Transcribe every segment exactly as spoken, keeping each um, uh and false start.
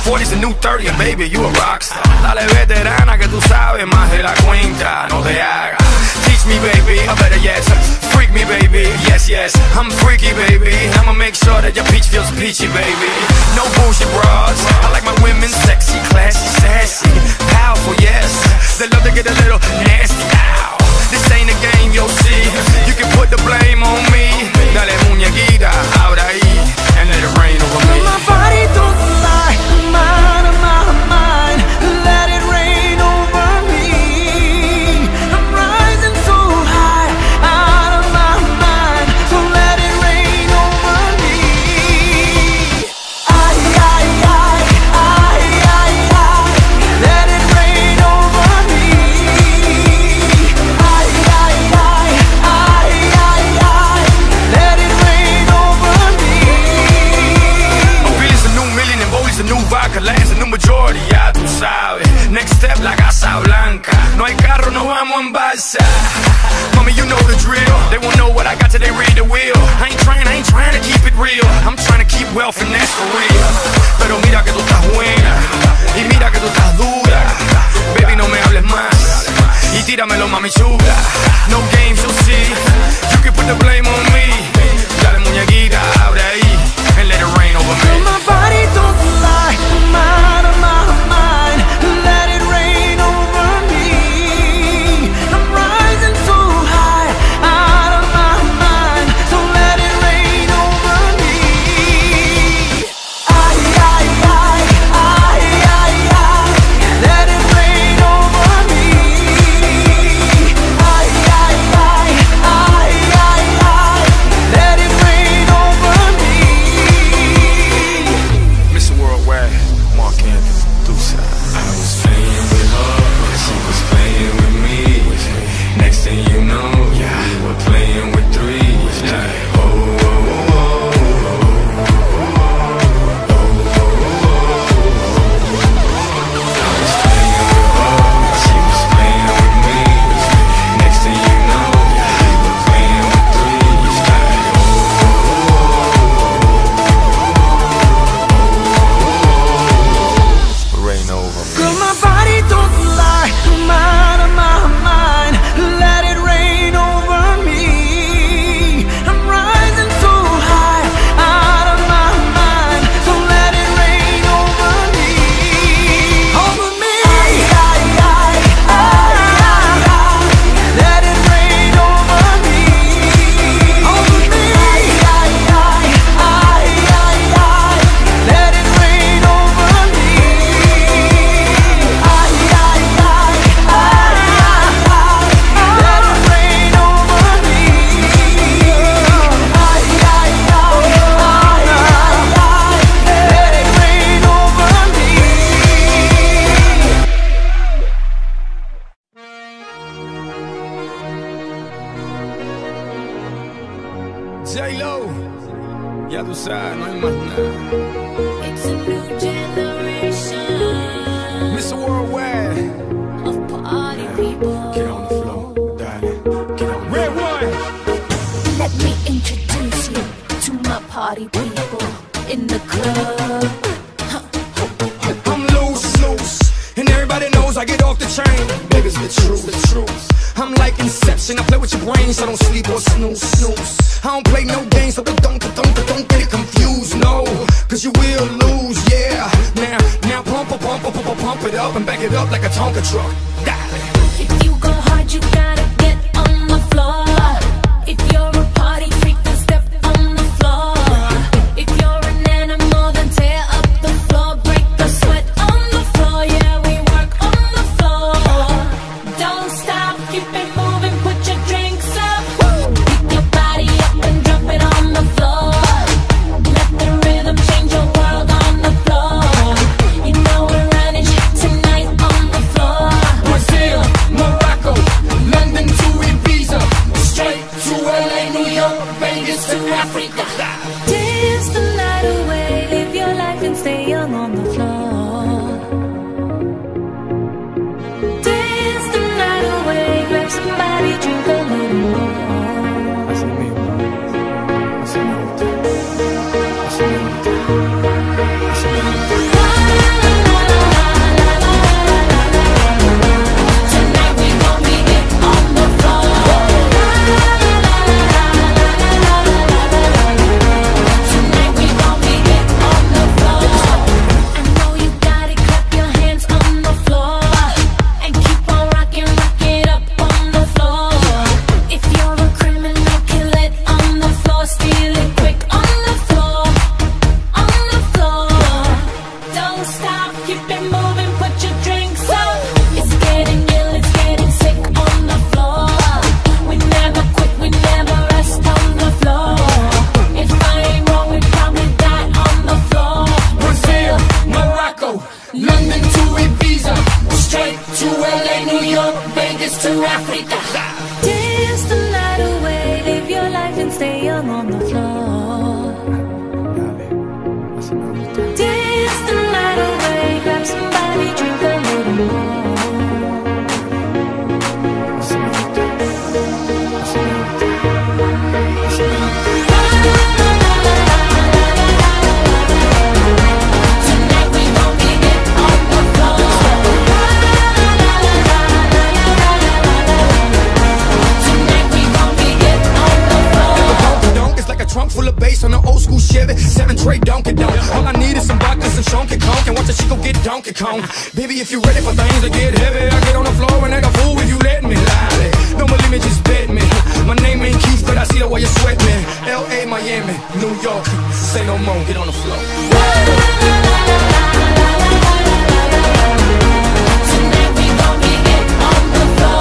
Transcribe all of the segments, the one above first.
forty's the new thirty, and baby, you a rockstar. Dale veterana que tú sabes más de la cuenta, no te hagas. Teach me, baby, or better yet, freak me, baby. Yes, yes, I'm freaky, baby. I'ma make sure that your peach feels peachy, baby. No bullshit bras. I like my women sexy, classy, sassy, powerful, yes. They love to get a little nasty. Ow. This ain't a game, you'll see. You can put the blame on me. Dale muñequita, ahora ahí, and let it rain over me. My body don't lie, mine, mine, mine. Let it rain over me. I'm rising so high, out of my mind. So let it rain over me. I, I, I, I, I, I. Let it rain over me. I, I, I, I, I, I. Let it rain over me. Billy's the new million and Bowie's the new vodka. Land's the new majority, ya tú sabes. Next step, la Casa Blanca. No hay carro, no vamos en balsa. Mami, you know the drill. They won't know what I got till they read the wheel. I ain't trying, I ain't trying to keep it real. I'm trying to keep wealth and that's for real. Pero mira que tú estás buena y mira que tú estás dura. Baby, no me hables más y tíramelo, mami chula. No games, you'll see. You can put the blame on me. Dale muñequita, abre ahí, and let it rain over me. My body don't lie, mine, mine, mine. Let it rain over me. I'm rising so high, out of my mind. So let it rain over me. I, I, I, I, I, I. Let it rain over me. I, I, I, I, I, I. Let it rain over me. Mister Worldwide, Mark Anthony, Deuce. I was playing with her, she was playing with me. Next thing you know, we were playing with three. Like, oh, oh, oh, I was playing with her, she was playing with me. Next thing you know, we were playing with three. Like, Rain over me. Girl, my body don't lie, mine, mine, mine. Let it rain over me. I'm rising so high, out of my mind. So let it rain over me. Over me. I, I, I, I, I. Let it rain over me. Over me. I, I, I, I, I. Let it rain over me. I, I, I, I, I. Let it rain over me. I, I, I, I, I. Let it rain over me. J-Lo, ya tú sabes, no hay más nada. It's a new generation Mister Worldwide, of party people. get on the floor, darling, get on the Red one. Let me introduce you to my party people in the club. I'm loose, loose, and everybody knows I get off the chain. Baby's the truth, the truth. I'm like Inception, I play with your brains, I don't sleep or snooze, snooze. I don't play no games, so don't, don't, don't, don't get it confused, no. Cause you will lose, yeah. Now, now pump, pump, pump, pump, pump it up and back it up like a Tonka truck. Dale. If you go hard, you gotta get on the floor. If you're a party freak, then step on the floor. If you're an animal, then tear up the floor. Break the sweat on the floor, yeah, we work on the floor. Don't stop, keep it moving, put your drinks up. Pick your body up and drop it on the floor. Let the rhythm change your world on the floor. You know we're running shit tonight on the floor. Brazil, Morocco, London. Africa. Dance the night away, live your life and stay young on the floor. Dance the night away, grab somebody, drink a little more. Full of bass on an old school Chevy, seven tray Donkey Donk. All I need is some vodka, some Shonky Conk, and watch a chico get Donkey Kong. Baby, if you ready for things to get heavy, I get on the floor and act a fool if you let me. Lie. Don't believe me, just bet me. My name ain't Keith, but I see the way you sweat me. L A, Miami, New York, say no more, get on the floor. Tonight we gon' get on the floor.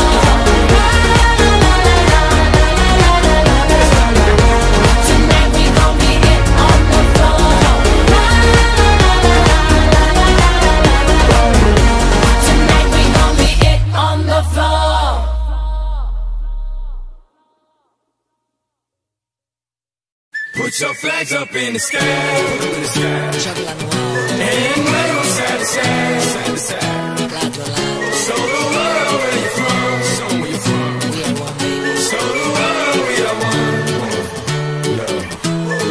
Put your flags up in the sky, in the sky. And wave them side to side, side to side. Show the world where you're from, show them where you're from. Show the world we are one. Love,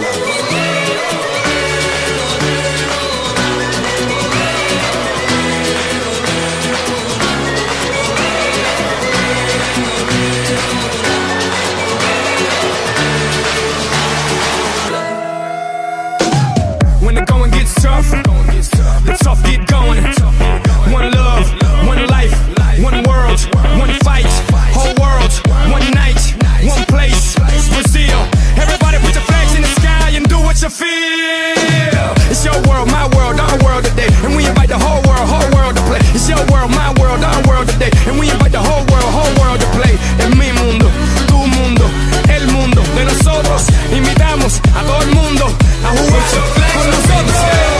when the going gets tough, the tough get going. One love, one life, one world, one fight, whole world, one night, one place, Brazil. Everybody put your flags in the sky and do what you feel. It's your world, my world, our world today, and we invite the whole world, whole world to play. It's your world, my world, our world today, and we invite the whole world, whole world to play. Es mi mundo, tu mundo, el mundo de nosotros. Invitamos a todo el mundo a jugar con nosotros.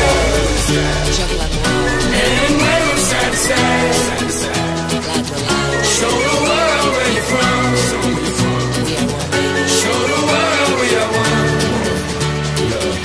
And wave them side to side, side to side. Show the world where you're from, show them where you're from. Show the world we are one. Love,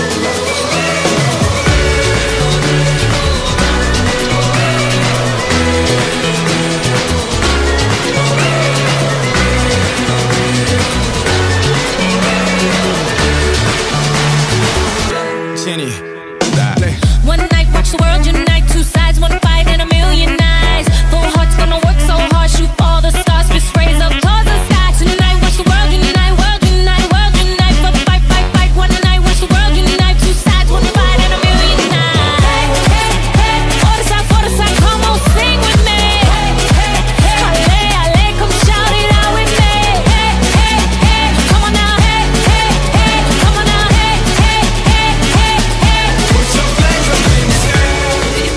Jenny, dale. One night, watch the world unite. Two sides, one fight, and a million eyes. Full hearts gonna work so hard, shoot all the stars, fist raise up towards the sky. Tonight, watch the world unite, world unite, world unite. But fight, fight, fight. One night, watch the world unite. Two sides, one fight, and a million eyes. Hey, hey, hey. For the side, for the side, come on, sing with me. Hey, hey, hey. Ale, ale, come shout it out with me. Hey, hey, hey. Come on now, hey, hey, hey. Come on now, hey, hey, hey, hey, hey. Put your flags up in the sky.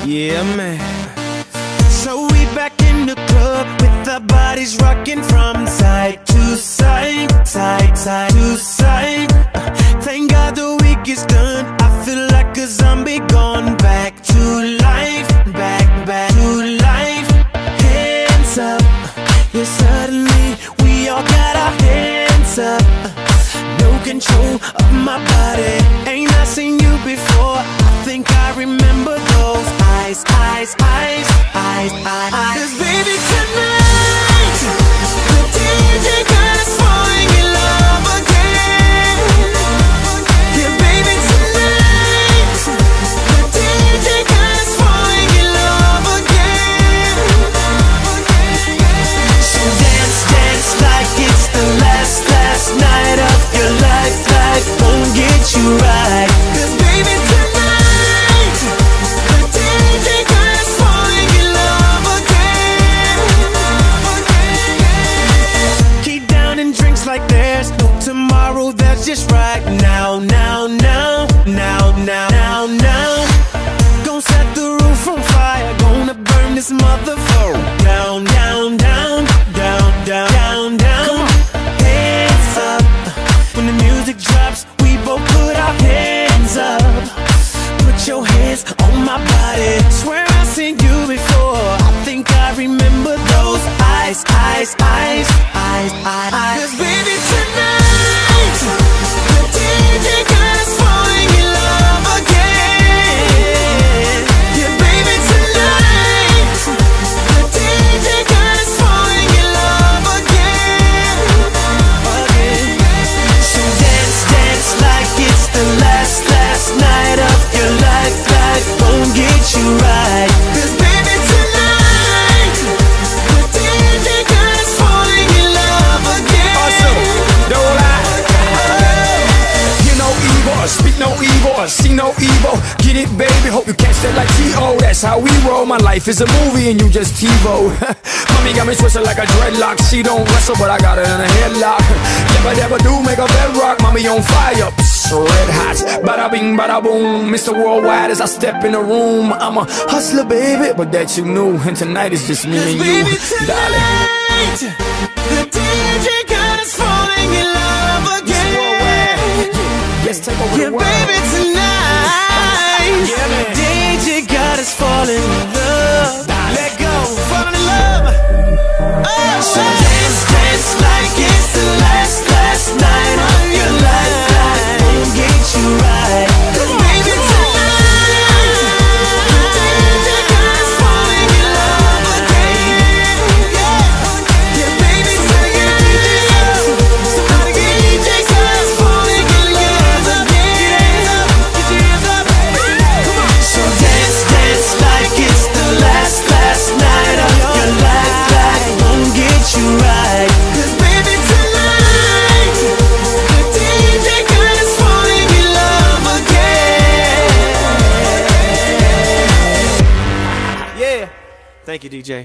Yeah, man. So we back in the club with our bodies rocking from side to side, side, side to side. Uh, thank God the week is done. I feel like a zombie gone back to life, back, back to life. Hands up, yeah, suddenly we all got our hands up. Uh, no control of my body. Ain't I seen you before? I think I remember those eyes, eyes, eyes, eyes, eyes, eyes. 'Cause baby tonight, the D J got us falling in love again. Yeah, baby tonight, the D J got us falling in love again. So dance, dance like it's the last, last night of your life. Life won't get you right. 'Cause baby tonight, the D J got us falling in love again. Keep down and drinks like there's no tomorrow. That's just right now, now, now, now, now, now, now. Gonna set the roof on fire. Gonna burn this motherfucker down, down, down, down, down, down, down. Hands up. When the music drops, we both put our hands up. Put your hands on my body. Swear I've seen you before. I think I remember those eyes, eyes, eyes, eyes, eyes, eyes. 'Cause baby tonight, the D J got us falling in love again. Yeah, baby tonight, the D J got us falling in love again. Again. So dance, dance like it's the last, last night of your life. Life won't get you right. 'Cause baby tonight, the D J got us falling in love again. Awesome, don't lie. Hear no evil, speak no evil, see no evil. Get it, baby, hope you catch that like T O. That's how we roll. My life is a movie and you just TiVo. Mommy got me twisted like a dreadlock. She don't wrestle, but I got her in a headlock. Never, never do make a bedrock. Mommy on fire, psst, red hot. Bada bing, bada boom. Mister Worldwide as I step in the room. I'm a hustler, baby, but that you knew. And tonight is just me and you, Baby darling. tonight, the D J got us falling in love again. Let's take over Yeah, the world. baby tonight, Yeah, man. the D J got us falling in love. Let go, falling in love. Oh, so dance, dance like it's the last, last night of your life. Life won't get you right. 'Cause baby tonight, the D J got us falling in love again. Yeah, yeah, baby tonight, somebody get D J got us falling in love again. Get your hands up, come on. So dance, dance like it's the last, last night of your life. Life won't get you right. 'Cause baby tonight, the D J got us falling in love again. Yeah, thank you, D J.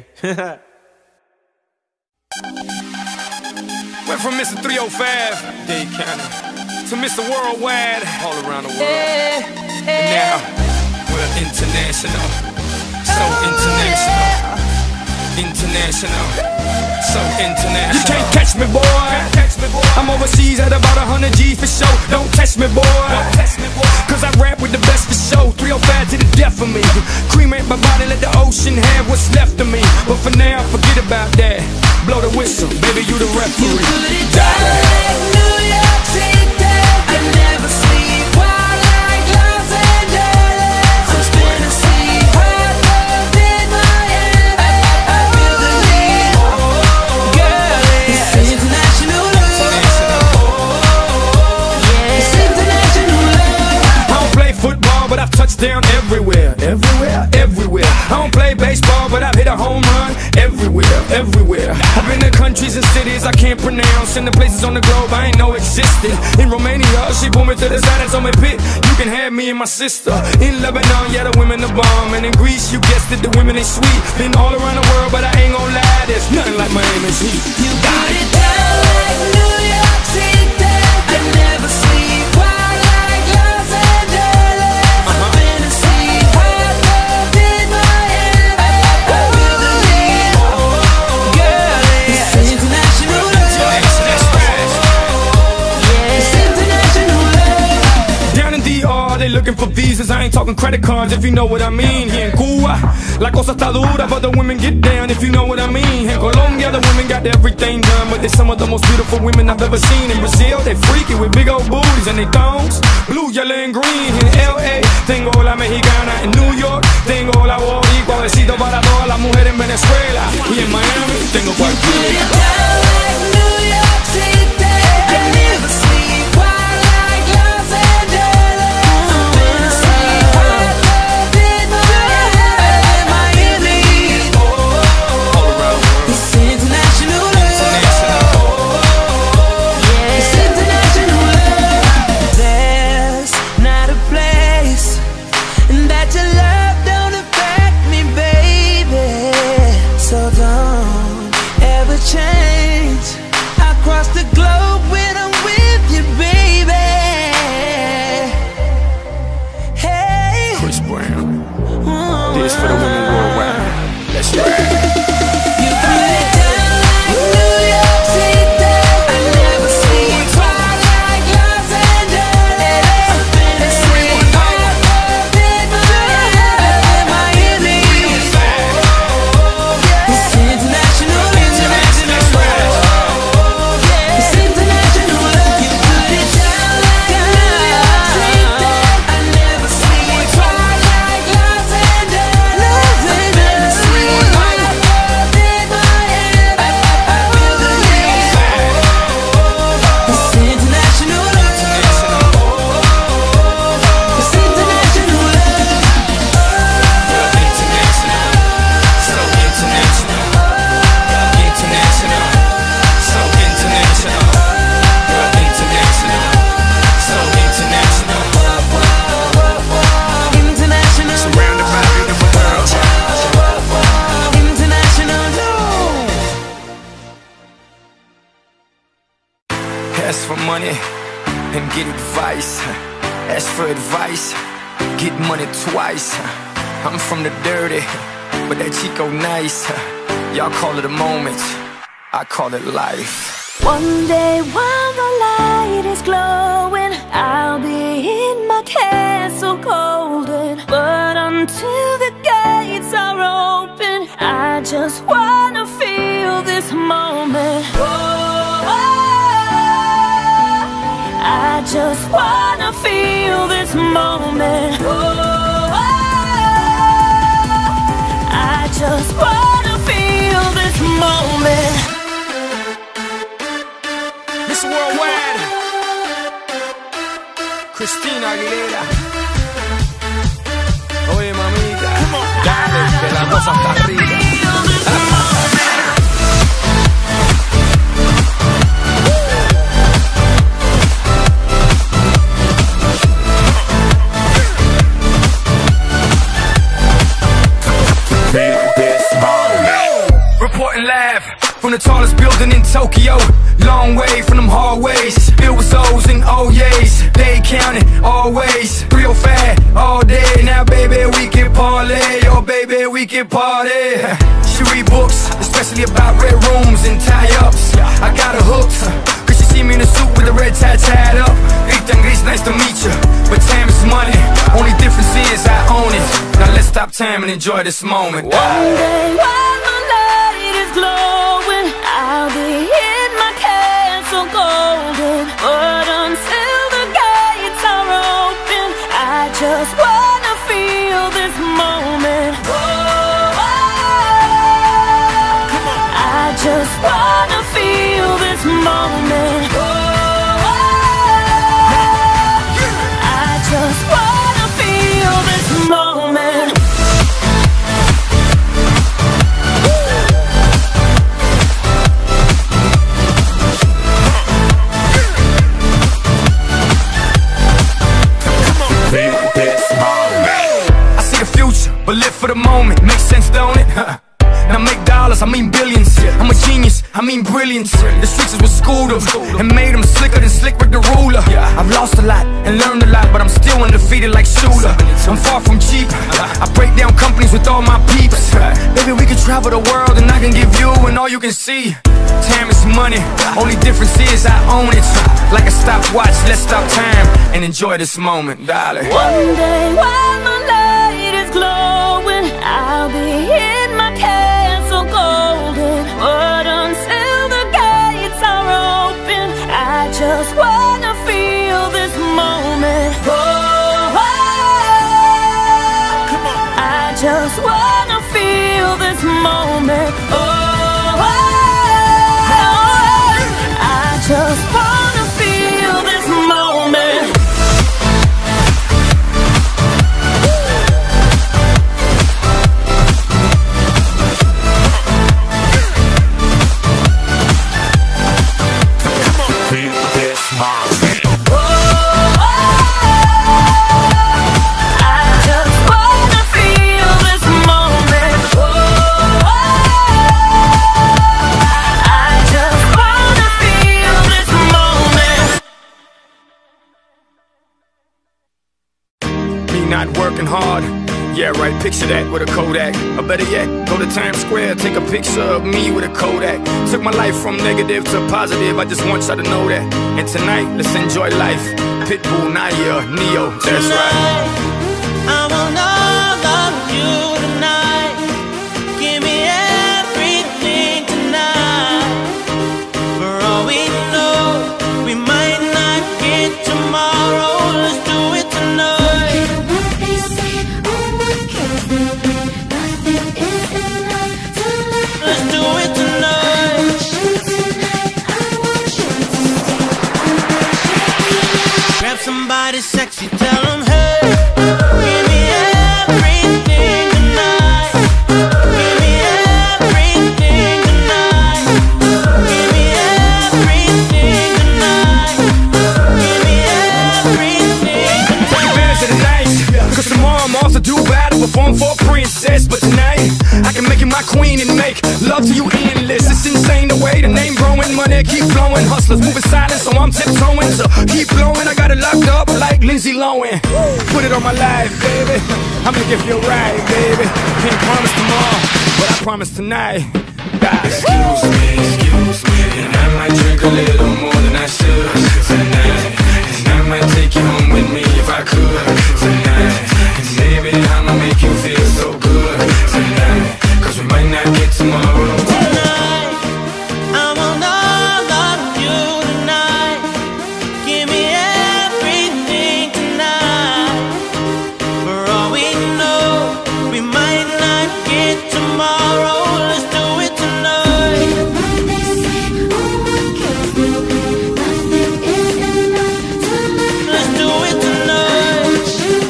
Went from Mister three oh five, Dade County, to Mister Worldwide, all around the world. And now, we're international. So international. International. So international. You can't catch me, boy. I'm overseas at about a hundred G's for show. Don't test me, boy. Cause I rap with the best for show. three oh five to the death of me. Cremate my body, let the ocean have what's left of me. But for now, forget about that. Blow the whistle, baby, you the referee. Darling. New York City, I never sleep. Wild like Los Angeles. I'm spinning sleep. Hot love in Miami. I feel the heat. Girl, it's international love. It's international love. I don't play football, but I've touched down everywhere. Everywhere, everywhere. I don't play baseball, but I've hit a home run everywhere, everywhere. I've been to countries and cities I can't pronounce, and the places on the globe I ain't know existed. In Romania, she pulled me to the side and told me, Pit, you can have me and my sister. In Lebanon, yeah, the women are bomb. And in Greece, you guessed it, the women ain't sweet. Been all around the world, but I ain't gon' lie, there's nothing like Miami's heat. You got it down like New York City. I never sleep. Wild like Los Angeles. I'm spinning sleep. Hot love in talking credit cards if you know what I mean. Here in Cuba, la cosa está dura, but the women get down if you know what I mean. In Colombia, the women got everything done, but they're some of the most beautiful women I've ever seen. In Brazil, they freaky with big old booties and they thongs, blue, yellow and green. In L A, tengo la mexicana. In New York, tengo la boricua. Besito para todas las mujeres en Venezuela. Y en Miami, tengo cualquiera. For the women worldwide. Let's ride. Ask for money and get advice. Ask for advice, get money twice. I'm from the dirty, but that Chico nice. Y'all call it a moment, I call it life. One day while the light is glowing, I'll be in my castle golden. But until the gates are open, I just wanna feel this moment. Oh, I just wanna feel this moment. Oh, I just wanna feel this moment. Miss Worldwide, Christina Aguilera. Oye mamita, dale, que la cosa está arriba. Reporting live from the tallest building in Tokyo. Long way from them hallways, filled with O's and O's. They counting always, real fat all day. Now baby we can parlay, oh baby we can party. She read books, especially about red rooms and tie-ups. I got her hooked, cause she see me in a suit with the red tie tied up. Ethan Gris, nice to meet you, but time is money. Only difference is I own it. Now let's stop time and enjoy this moment. One day while my light is glowing, I'll be in my castle golden. But until the gates are open, I just wanna feel this moment. Oh, I just wanna feel this moment. Oh, I just wanna feel this moment. But live for the moment, makes sense, don't it? Now make dollars, I mean billions. I'm a genius, I mean brilliance. The streets is what schooled them and made them slicker than Slick Rick the ruler. I've lost a lot and learned a lot, but I'm still undefeated like Shooter. I'm far from cheap, I break down companies with all my peeps. Baby, we can travel the world and I can give you and all you can see. Time is money, only difference is I own it. Like a stopwatch, let's stop time and enjoy this moment, darling. One day while my light is glowing, I'll be in my castle golden. But until the gates are open, I just wanna feel this moment. Oh, oh, I just wanna feel this moment. Oh, oh, I just wanna feel this moment. Not working hard, yeah right, picture that with a Kodak. Or better yet, go to Times Square, take a picture of me with a Kodak. Took my life from negative to positive, I just want y'all to know that. And tonight, let's enjoy life. Pitbull, Naya, Neo, that's right. I want all of you tonight. Give me everything tonight. For all we know, we might not get tomorrow. Let's do it tonight. Somebody sexy, tell them, hey, give me everything tonight. Give me everything tonight. Give me everything tonight. Give me everything tonight. Take advantage of the night, cause tomorrow I'm off to do battle, perform for a princess. But tonight, I can make you my queen and make love to you endless. It's insane the way the name growing, money keep flowing. Hustlers moving silent, so I'm tiptoeing. So keep blowing, I got it locked up like Lindsay Lohan. Put it on my life, baby, I'm gonna give you a ride, baby. Can't promise tomorrow, but I promise tonight. Die. Excuse me, excuse me, and I might drink a little more than I should tonight. And I might take you home with me if I could tonight. And baby, I'ma make you feel so good tonight, cause we might not get tomorrow. Tonight, I want all of you tonight. Give me everything tonight. For all we know, we might not get tomorrow. Let's do it tonight. Let's do it tonight.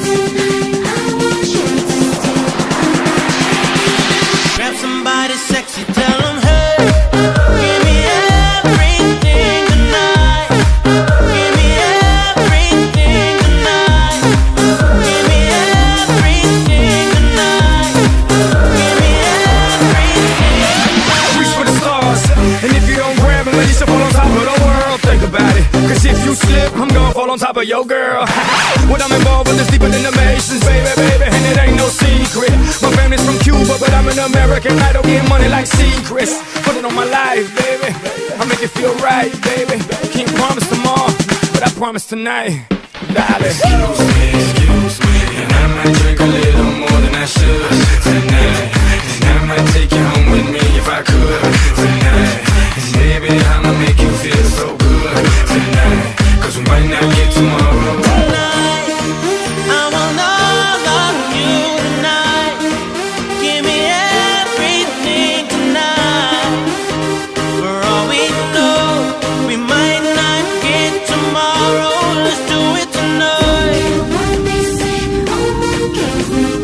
Grab somebody sexy, tell them, hey, give me everything tonight. Give me everything tonight. Give me everything tonight. Give me everything. Reach for the stars, and if you don't grab them, let yourself fall on top of the world. Think about it, cause if you slip, I'm gonna fall on top of your girl. What I'm involved with is deeper than the Masons, baby, baby, and it ain't no secret. My family's from Cuba, but I'm an American idol, getting money like secrets. Put it on my life, baby, I'll make it feel right, baby. Can't promise tomorrow, but I promise tonight, darling. Excuse me, excuse me, and I might drink a little more than I should tonight. And I might take you home with me if I could tonight. And baby, I'ma make you feel so good tonight, cause we might not get tomorrow. Tonight, I want all of you tonight. Give me everything tonight. For all we know, we might not get tomorrow. Let's do it tonight. What they say, oh my God.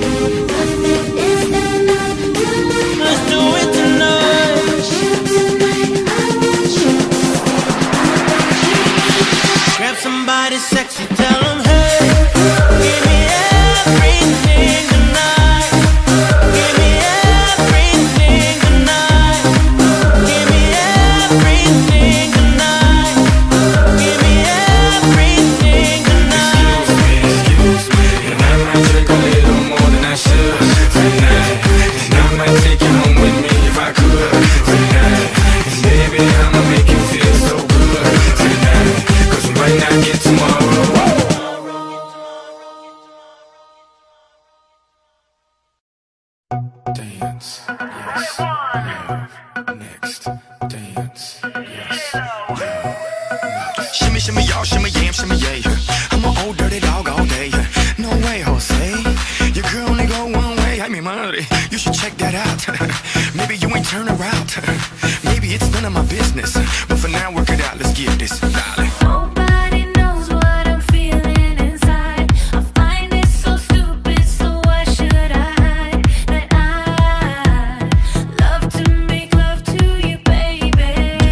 dance, yes, love, next, dance, yes, love, next. Shimmy, shimmy, y'all, shimmy, yam, shimmy, yay. I'm an old dirty dog all day. No way, Jose. Your girl only go one way. I mean, money. You should check that out. Maybe you ain't turn around. Maybe it's none of my business. But for now, work it out. Let's get this, darling. Nobody knows what I'm feeling inside. I find it so stupid, so why should I hide that I love to make love to you, baby?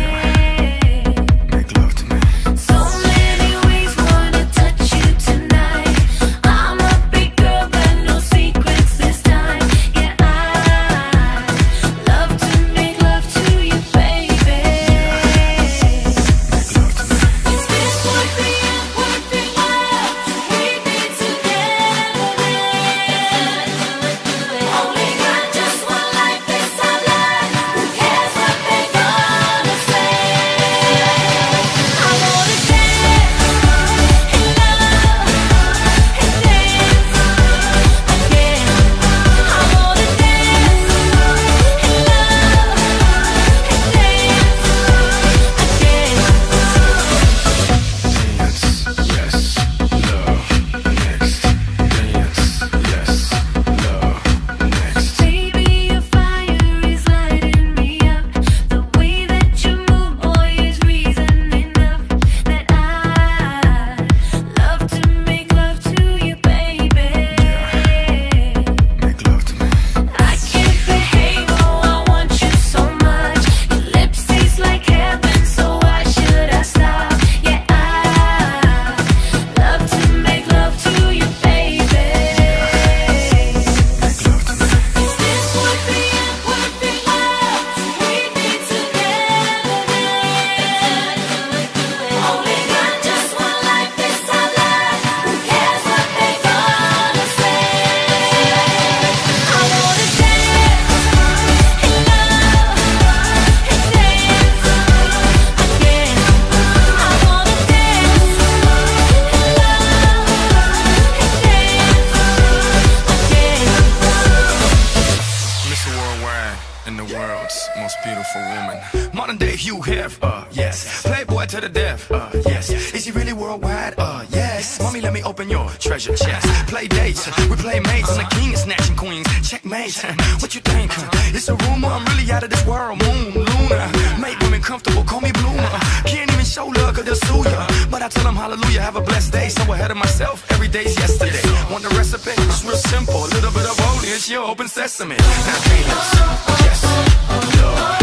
Make love to me. So many ways wanna touch you tonight. I'm a big girl, but no secrets this time. Yeah, I love to make love to you, baby. Make love to me. Is this would be a perfect world? We'd be together then. Only got just one life, this our life. Who cares what they gonna say? I wanna dance and love and dance again. I wanna dance and love and Modern day Hugh Hef, uh, yes. Playboy to the death, uh, yes. Is he really worldwide? Uh, yes. Mommy, let me open your treasure chest. Play dates, we play mates. I'm the king of snatching queens. Checkmate, what you think? It's a rumor, I'm really out of this world. Moon, Luna, make women comfortable, call me Bloomer. Can't even show love cause they'll sue ya. But I tell them hallelujah, have a blessed day. So ahead of myself, every day's yesterday. Want the recipe? It's real simple. A little bit of old, it's your open sesame. Now dance, yes, love.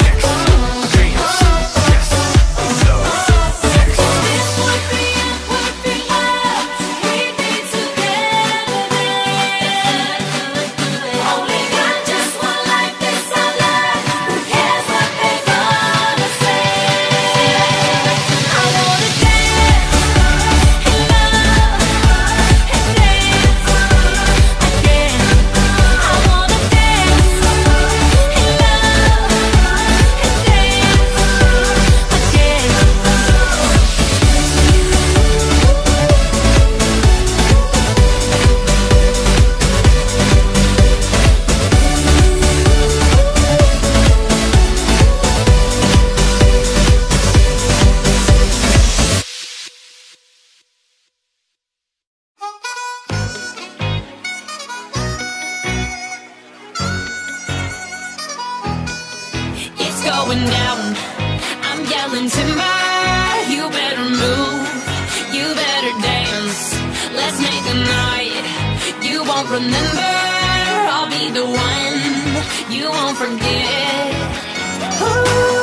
Going down, I'm yelling timber. You better move, you better dance. Let's make a night you won't remember. I'll be the one you won't forget. Ooh.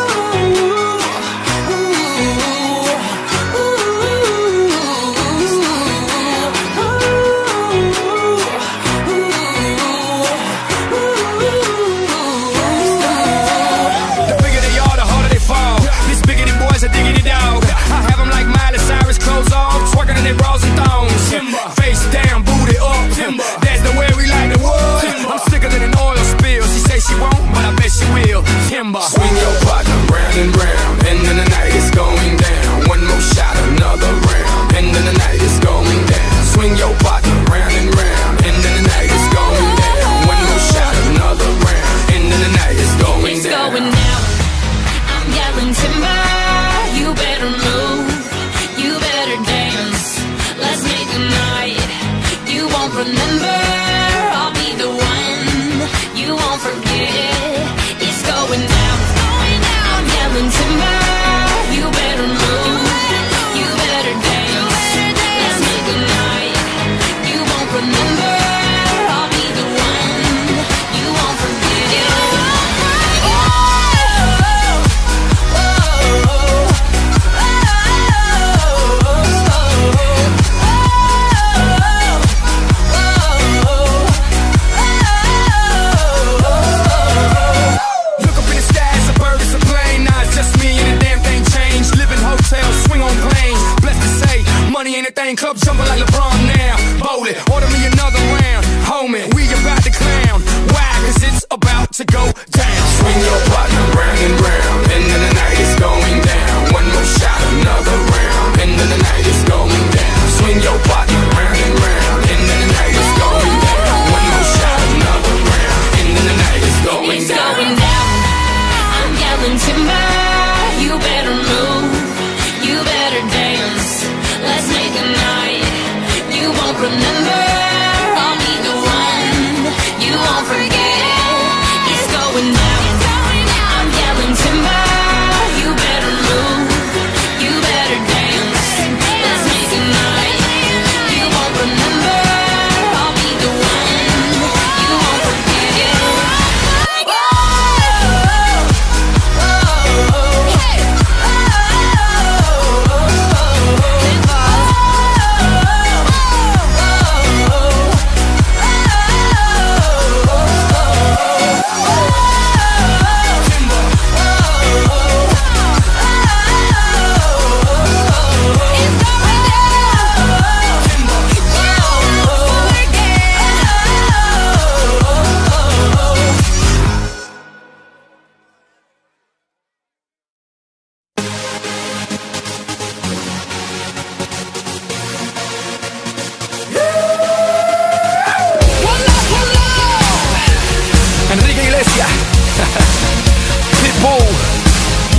Diggity dog, I have them like Miley Cyrus, clothes off, twerking in their bras and thongs. Timber. Face down, booty up. Timber. That's the way we like the world. I'm sicker than an oil spill. She say she won't, but I bet she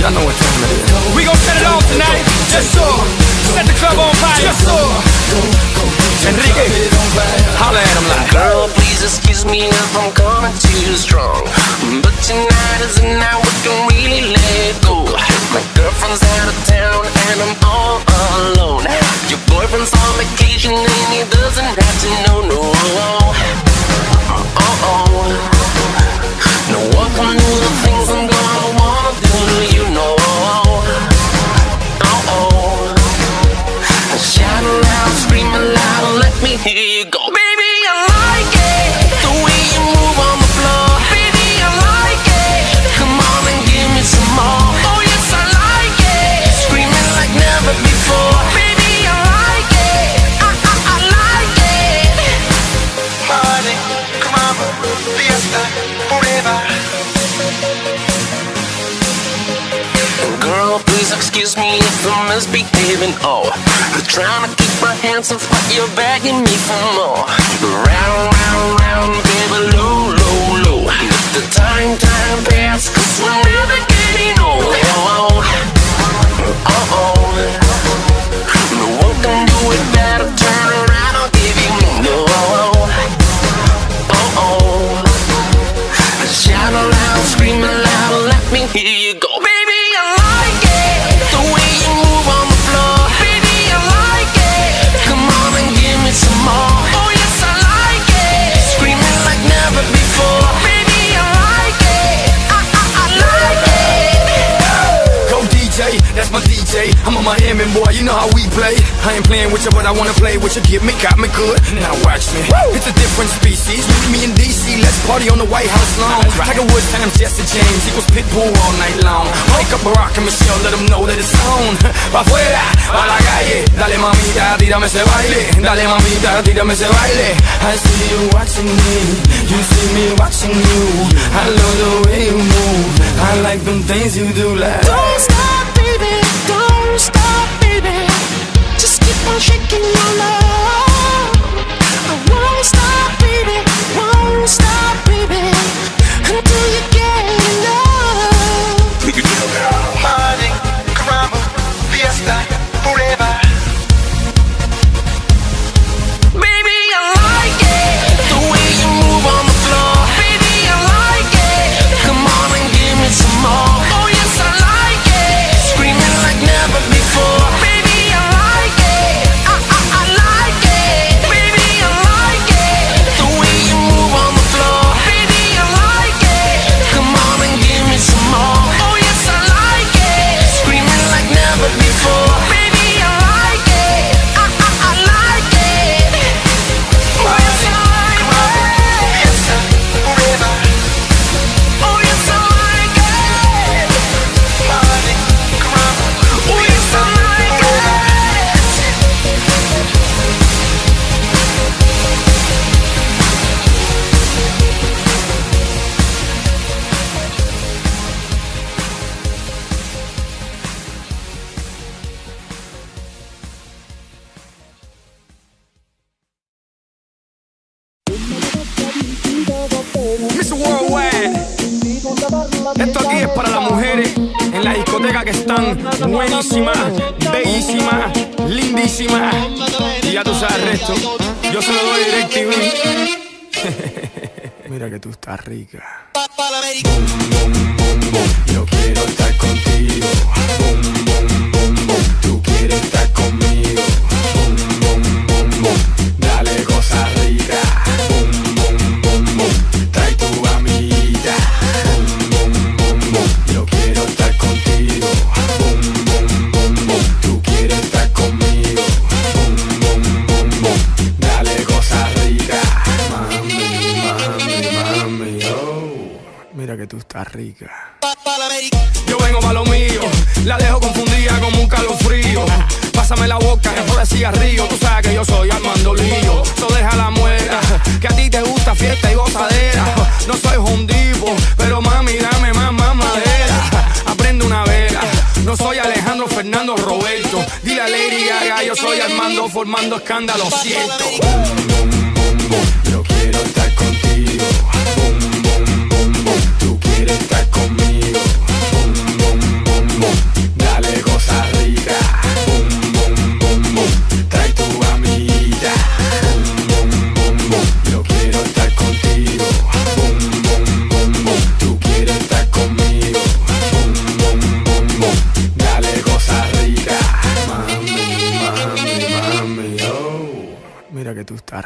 Y'all know what time it is. We gon' set it off tonight. Yes, sir. Set the club on fire. Yes, sir. Enrique, holla at him like. Girl, please excuse me if I'm coming too strong, but tonight is the night we can really let go. My girlfriend's out of town and I'm all alone. Your boyfriend's on vacation and he doesn't have to know, no. Uh-oh. No one can do the things I'm gonna wanna do, you know. Uh-oh. Shout aloud, scream aloud, let me hear you go. Baby, I like it, the way you move on the floor. Baby, I like it, come on and give me some more. Oh yes, I like it, screaming like never before. Baby, I like it, I, I, I like it. Party, caramba, fiesta, forever. Girl, please excuse me if I'm misbehaving. Oh, I'm trying to keep my hands off, but you're begging me for more. Round, round, round, baby, low, low, low. Let the time, time pass, cause we're never getting old. Oh, oh, oh. No one can do it better. Turn around, I'll give you more. Oh, oh. Shout aloud, scream aloud, let me hear you go. Baby, I like it, the way you move on the floor. Baby, I like it, come on and give me some more. Oh yes, I like it, screaming like never before. Baby, I like it, I, I, I like it. Go D J, that's my D J. I'm a Miami boy, you know how we play. I ain't playing with you, but I wanna play with you. Get me, got me good, now watch me. Woo! It's a different species, meet me in D C. Let's party on the White House lawn. Right. Tiger Woods times Jesse James, equals Pitbull all night long. Wake up Barack and Michelle, let them know that it's on. Pa' afuera, pa' la calle, dale mamita, tírame ese baile. Dale mamita, tírame ese baile. I see you watching me, you see me watching you. I love the way you move, I like them things you do like. Don't stop, baby, don't stop, baby. Just keep on shaking your love. I won't stop, baby, won't stop, baby, until you get enough. Party, caramba, fiesta, forever. Baby, I like it, the way you move on the floor. Baby, I like it, come on and give me some more. Oh yes, I like it, screaming like never before. Baby, I like it, I, I, I like it. Baby, I like it, the way you move on the floor. Baby, I like it, come on and give me some more. Oh yes, I like it, screaming like never before. Baby, I like it, I, I, I like it. Oh yes, I like it. Fiesta, forever. Oh yes, I like it. Party, caramba, Oh yes, I like it. mister Worldwide. Esto aquí es para las mujeres en la discoteca que están buenísimas, bellísimas, lindísimas. Y ya tú sabes el resto. Yo se lo doy DirecTV. Mira que tú estás rica. Boom, boom, boom, boom. Yo quiero estar contigo. Boom, boom, boom, boom. Tú quieres estar conmigo. Boom, boom, boom, boom. Dale cosa rica. Boom, boom, boom, boom. Trae tu amiguita. Boom, boom, boom, boom. Yo quiero estar contigo. Boom, boom, boom, boom. Tú quieres estar conmigo. Boom, boom, boom, boom. Dale cosa rica. Mami, mami, mami, oh. Mira que tú estás rica. Yo vengo pa' lo mío, la dejo confundida como un calofrío. Pásame la boca, mejor de cigarrillo. Tú sabes que yo soy Armando Lío. So deja la muela, que a ti te gusta fiesta y gozadera. No soy hondivo, pero mami dame más, más madera. Aprende una vela, no soy Alejandro Fernando Roberto. Dile a Lady Gaga, yo soy Armando formando escándalo, siento. Boom, boom, boom, boom. Yo quiero estar contigo. Boom, boom, boom, boom. Tú quieres estar conmigo. Boom, boom, boom, boom.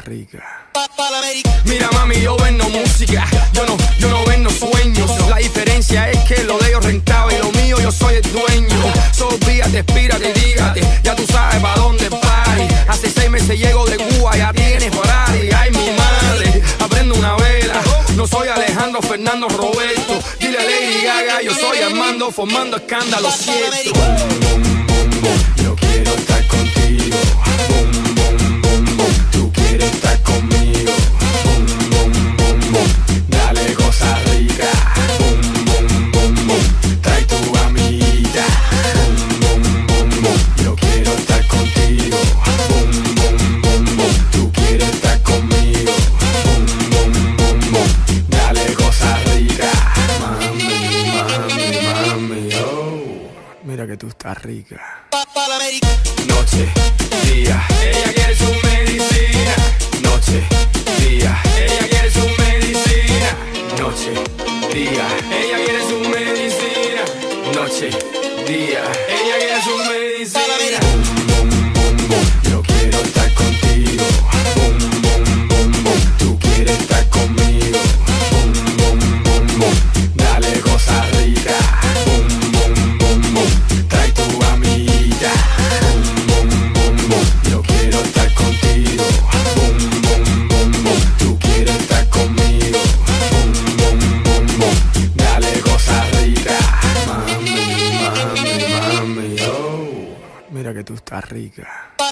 rica. Mira mami, yo vendo música, yo no, yo no vendo sueños. La diferencia es que lo de ellos rentaba y lo mío yo soy el dueño. Solvíate, espírate y dígate, ya tú sabes pa' dónde pari. Hace seis meses llego de Cuba, ya tienes Ferrari. Ay mi madre, aprendo una vela. No soy Alejandro, Fernando, Roberto. Dile a Lady Gaga, yo soy Armando, formando escándalo cierto. Boom, boom, boom, boom, yo quiero estar contigo. Boom, boom, boom, boom, tú quieres estar conmigo. Boom, boom, boom, boom, dale cosa rica. Boom, boom, boom, boom, trae tu amiguita. Boom, boom, boom, boom, yo quiero estar contigo. Boom, boom, boom, boom, tú quieres estar conmigo. Boom, boom, boom, boom, dale cosa rica. Mami, mami, mami, oh, mira que tú estás rica. Noche, día, ella quiere su medicina. Noche, día, ella quiere su medicina. Noche, día, ella quiere su medicina. Noche, día, ella quiere su medicina. Boom, boom, boom, boom, yo quiero estar contigo. Boom, boom, boom, boom, tú quieres estar conmigo. Boom, boom, boom, boom, dale cosa rica. Boom, boom, boom, boom, trae tu amiguita. Boom, boom, boom, boom, yo quiero estar contigo. Boom, boom, boom, boom, tú quieres estar conmigo. Boom, boom, boom, boom, dale cosa rica. Mami, mami, mami, oh, mira que tú estás rica.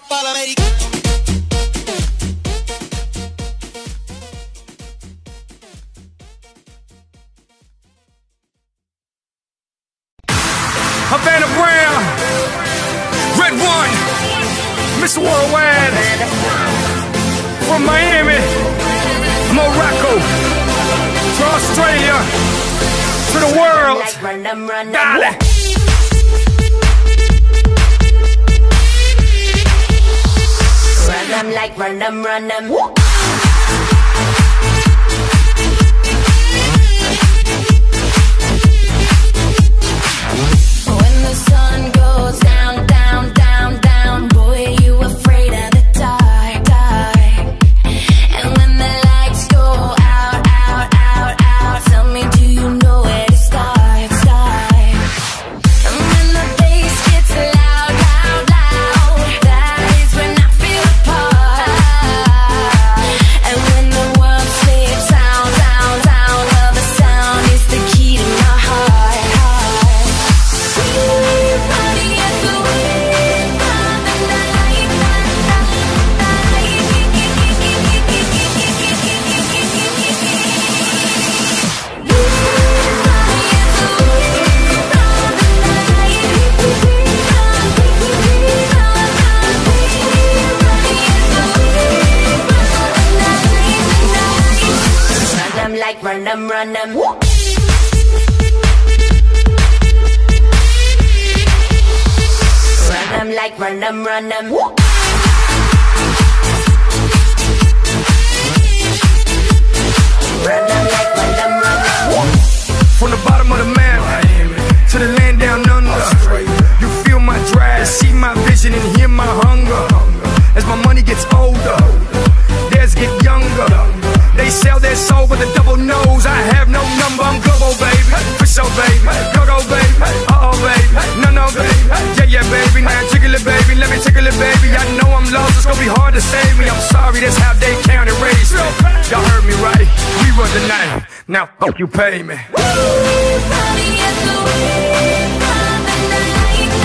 Havana Brown, Red One, Mister Worldwide, from Miami, Morocco, to Australia, to the world. Dale. Run them like run them, run them. When the sun goes down, down, down, down, boy, you afraid of the dark, dark. And when the lights go out, out, out, out, tell me, do you know where to start, start? And when the bass gets loud, loud, loud, that is when I feel a part. And when the world sleeps, sound, sound, sound, well, the sound is the key to my heart, heart. We party at the wave of the night, run them like run them, run them. Run them like run them, run them. Run them like run them, run them. From the bottom of the map to the land down under, you feel my drive, see my vision and hear my hunger. As my money gets older, theirs get younger. They sell their soul with a double nose. I have no number, I'm global, baby. For sure, baby. Go, go, baby. Uh-oh, baby. No, no, baby. Yeah, yeah, baby. Now tickle it, baby. Let me tickle it, baby. I know I'm lost, it's gonna be hard to save me. I'm sorry, that's how they count and raise me. Y'all heard me right. We run the night. Now, fuck you, pay me. Party at the wave of the night.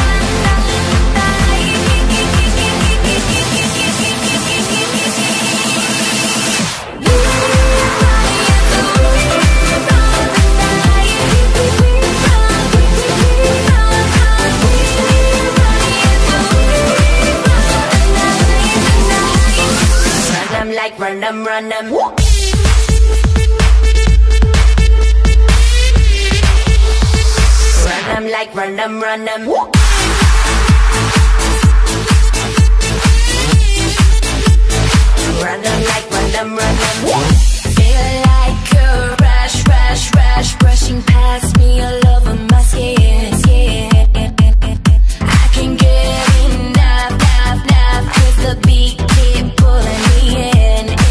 like run them, run them. Run them like run them, run them. Run them like run them, run them. Feel like a rush, rush, rush, brushing past me all over my skin, skin. I can get enough, enough, enough, 'cause the beat keep pulling me in,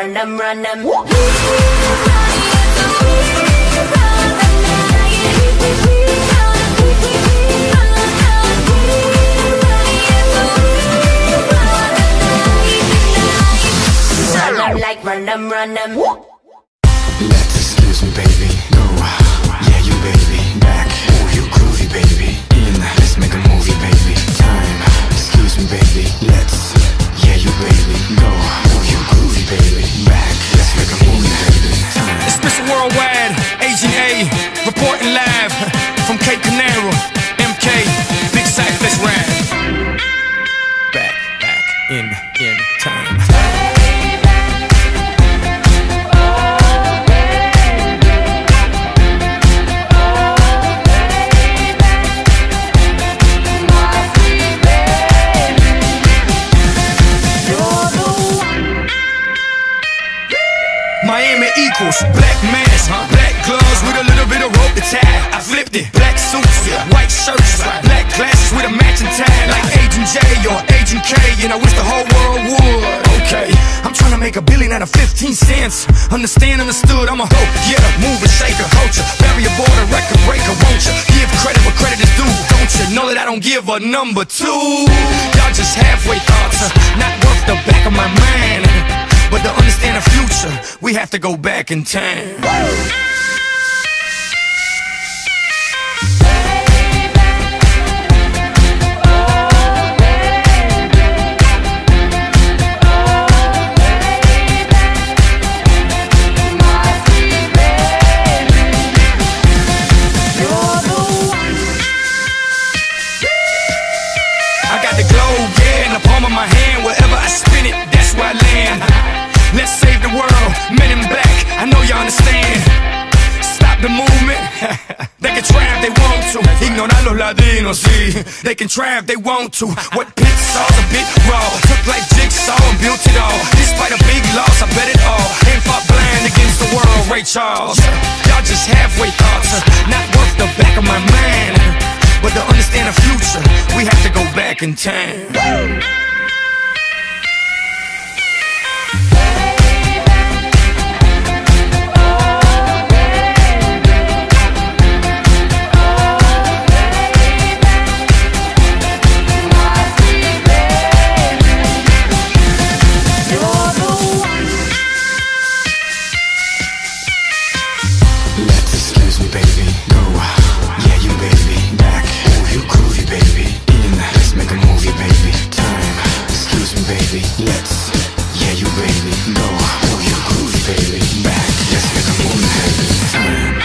run them, run them. Like run them, run them. Let's excuse me, baby. Go, yeah, you baby. Back, oh, you groovy, baby. In, let's make a movie, baby. Time, excuse me, baby. Let's, yeah, you baby. Go, oh, you groovy, baby. Back, let's make a movie, baby. Time. It's Worldwide, Agent A, reporting live from Cape Canaveral. M K, Big Sack, let's ride. Back, back, in, in time. Miami equals black mask, black gloves with a little bit of rope to tie. I flipped it, black suits, white shirts, black glasses with a matching tie, like Agent J or Agent K, and I wish the whole world would. Okay, I'm trying to make a billion out of fifteen cents. Understand, understood, I'm a hoe, yeah, mover, shaker, culture, barrier border, record breaker, won't you? Give credit where credit is due, don't you? Know that I don't give a number two. Y'all just halfway thoughts, not worth the back of my mind. But to understand the future, we have to go back in time. I got the globe, yeah, in the palm of my hand. Wherever I spin it, that's where I land. Let's save the world, men in black, I know you understand. Stop the movement, they can try if they want to. Ignorar los latinos, sí, they can try if they want to. What pit saw's a bit raw, took like jigsaw and built it all. Despite a big loss, I bet it all. Ain't fought blind against the world, Ray Charles. Y'all just halfway thoughts, not worth the back of my mind. But to understand the future, we have to go back in time. Let's, yeah, you baby, go, oh, you groovy, baby, back, let's make a movie, baby, time.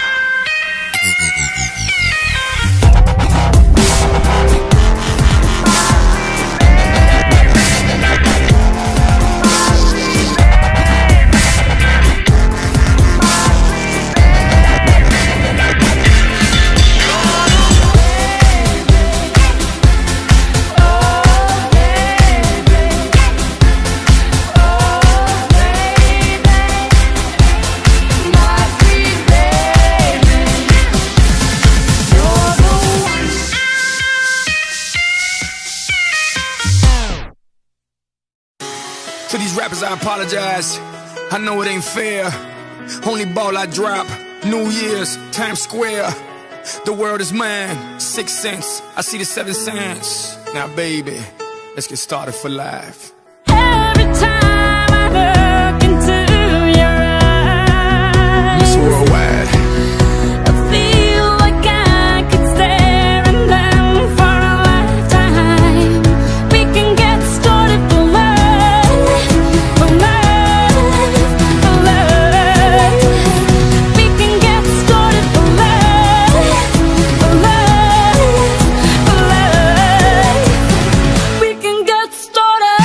To these rappers, I apologize. I know it ain't fair. Only ball I drop. New Year's, Times Square. The world is mine. Six cents. I see the seven cents. Now, baby, let's get started for life. Every time I look into your eyes, Miss Worldwide. I feel like I could stare at them for a lifetime. We can get started for love, for love, for love. We can get started for love, for love, for love. We can get started.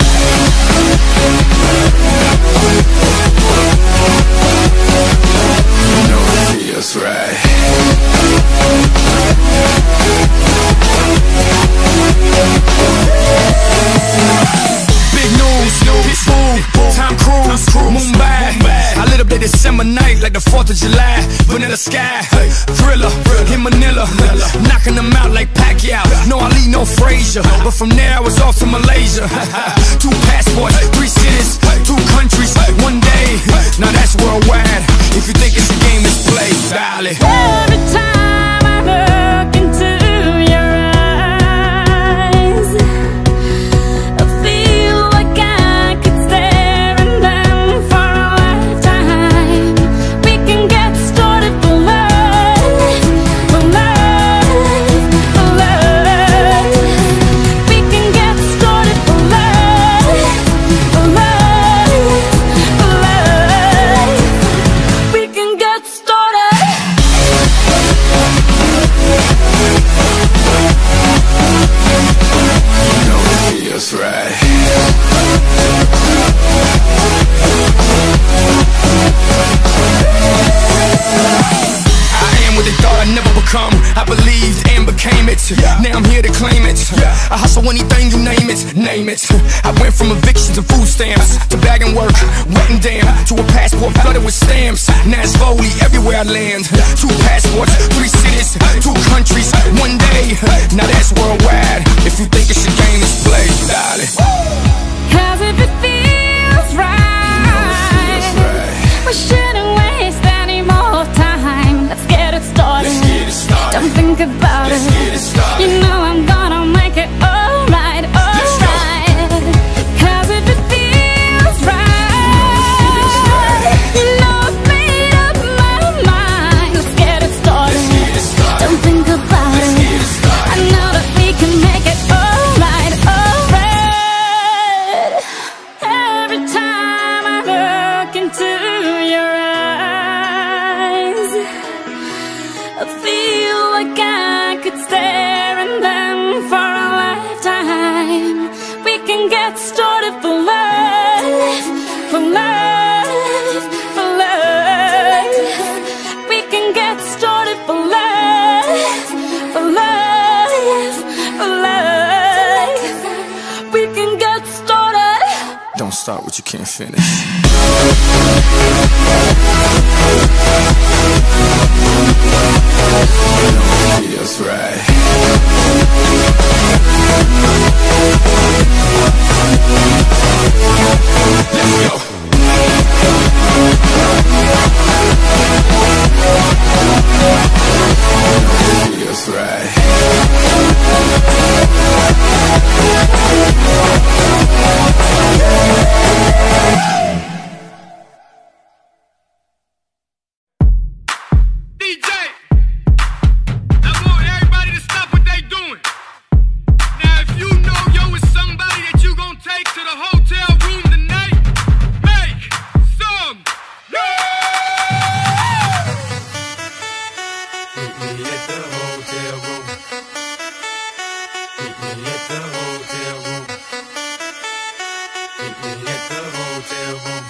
You know it feels right. Big news, Pitbull, Tom Cruise, Mumbai. I lit up that December night like the fourth of July. Vanilla Sky, Thriller, in Manila, knocking them out like Pacquiao. out. No Ali, no Frazier, but from there I was off to Malaysia. Two passports, three cities, two countries, one day. Now that's worldwide. If you think it's a game, it's play, dale. Every time I look into your eyes, I feel like I could stare in them for a lifetime. We can get started for love, for love, for love. We can get started for love, for love, for love. We can get started. You know it feels right. I am what they thought I'd never become. I believed and became it. Now I'm here to claim it. I hustle anything, you name it, name it. I went from evictions to food stamps, to bagging work, wet and damn, to a passport flooded with stamps. Now it's Foley everywhere I land. Two passports, three cities, two countries, one day. Now that's worldwide. If you think it's a game, it's play, darling. Cause if it feels right, we shouldn't waste any more time. Let's get it started. Let's get it started. Don't think about Let's it. get it started. You know I'm gonna make it alright, Let's go. alright. Cause if it feels right, you know I've made up my mind. Let's get it started. Let's get it started. Don't think about Let's it. get it started. I know that we can make it alright, alright. Every time I look into your eyes, I feel like I could stare in them for a lifetime. We can get started for love, for love, for love. We can get started for love, for love, for love. We can get started. Don't start what you can't finish. Feels right. Let's go. Feels right. D J, I want everybody to stop what they doing. Now, if you know yo is somebody that you gon' take to the hotel room tonight, make some noise! Meet me at the hotel room. Meet me at the hotel room. Meet me at the hotel room.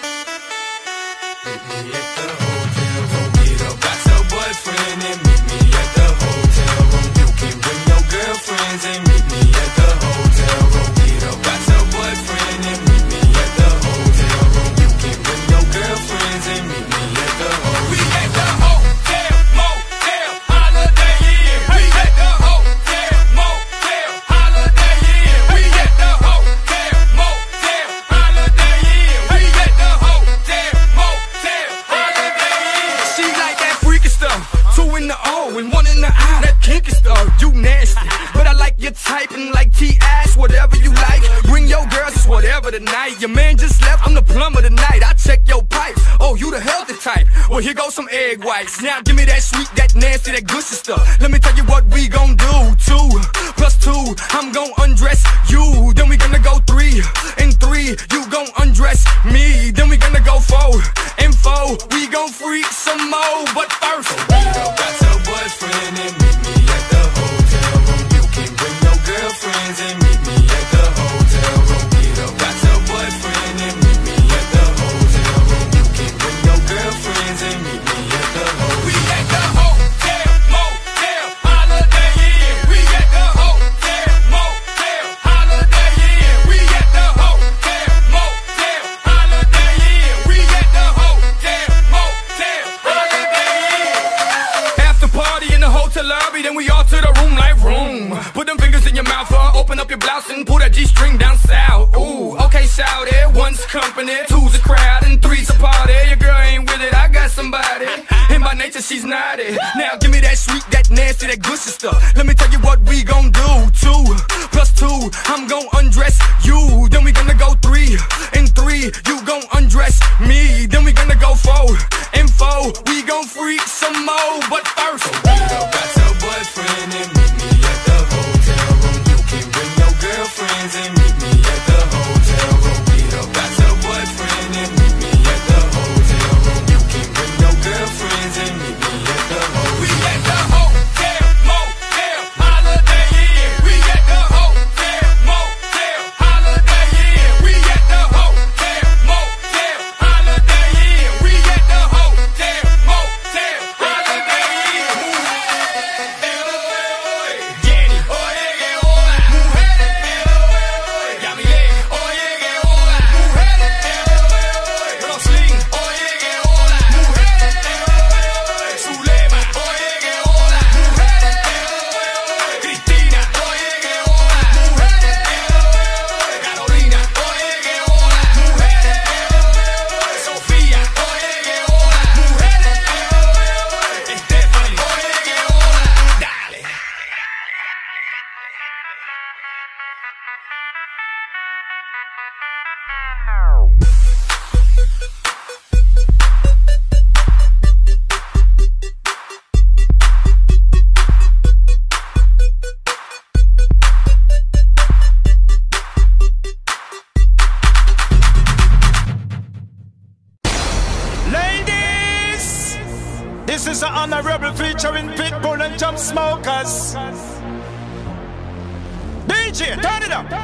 Meet me at the hotel room. Get up, got your boyfriend and meet me at the hotel room. You can bring your girlfriends and meet me at the hotel room. Get up, got your boyfriend and meet me at the hotel room. You can bring your girlfriends and meet me at the hotel room. We at the hotel, motel, holiday inn. We at the hotel, motel, holiday inn. We at the hotel, motel, holiday inn. We at the hotel, motel, holiday inn. She like that freaky stuff, two in the O and one in the I. That kinky stuff, you nasty, but I like your type and like T-ass, whatever you like. Bring your girls, it's whatever tonight. Your man just left, I'm the plumber tonight. I check your pipes, oh you the healthy type. Well here goes some egg whites. Now give me that sweet, that nasty, that gushy stuff. Let me tell you what we gon' do. Two plus two, I'm gon' undress you. Then we gonna go three and three, you gon' undress me. Then we gonna go four and four, we gon' freak some more. But first, Get up, got your boyfriend and meet me at the hotel room. You can bring your girlfriends and meet me at the hotel room. Get up, got your boyfriend and meet me at the hotel room. You can bring your girlfriends and meet me at the hotel room. we at the hotel, motel, holiday inn. We at the hotel, motel, holiday inn. We at the hotel, motel, holiday inn. We at the hotel, motel, holiday inn. After slouching, pull that G-string down south. Ooh, okay, shout it. One's company, two's a crowd, and three's a party. Your girl ain't with it, I got somebody. And by nature, she's naughty. Now give me that sweet, that nasty, that gushy stuff. Let me tell you what we gon' do. Two plus two, I'm gon' undress you. Then we gonna go three and three, you gon' undress me. Then we gonna go four and four, we gon' freak some more. But first, Rosita got your boyfriend and meet me at the hotel room. You can bring your girlfriends and meet me at the hotel room. Rosita got your boyfriend and meet me at the hotel room. You can bring your girlfriends and meet me at the hotel room. we at the hotel, motel, holiday inn. We at the hotel, motel, holiday inn. We at the hotel, motel, holiday inn. We at the hotel, motel, holiday inn. Jenny, oye que hola, mujeres, Yamile, oye que hola, mujeres, Roslyn, oye que hola, mujeres, Zulema, oye que hola, mujeres, Cristina, oye que hola, mujeres, Carolina, oye que hola, mujeres, Sofía, oye que hola, mujeres, Stephanie, oye que hola, dale. Ladies, this is an honorable featuring Pitbull and Jump Smokers. D J, turn it up.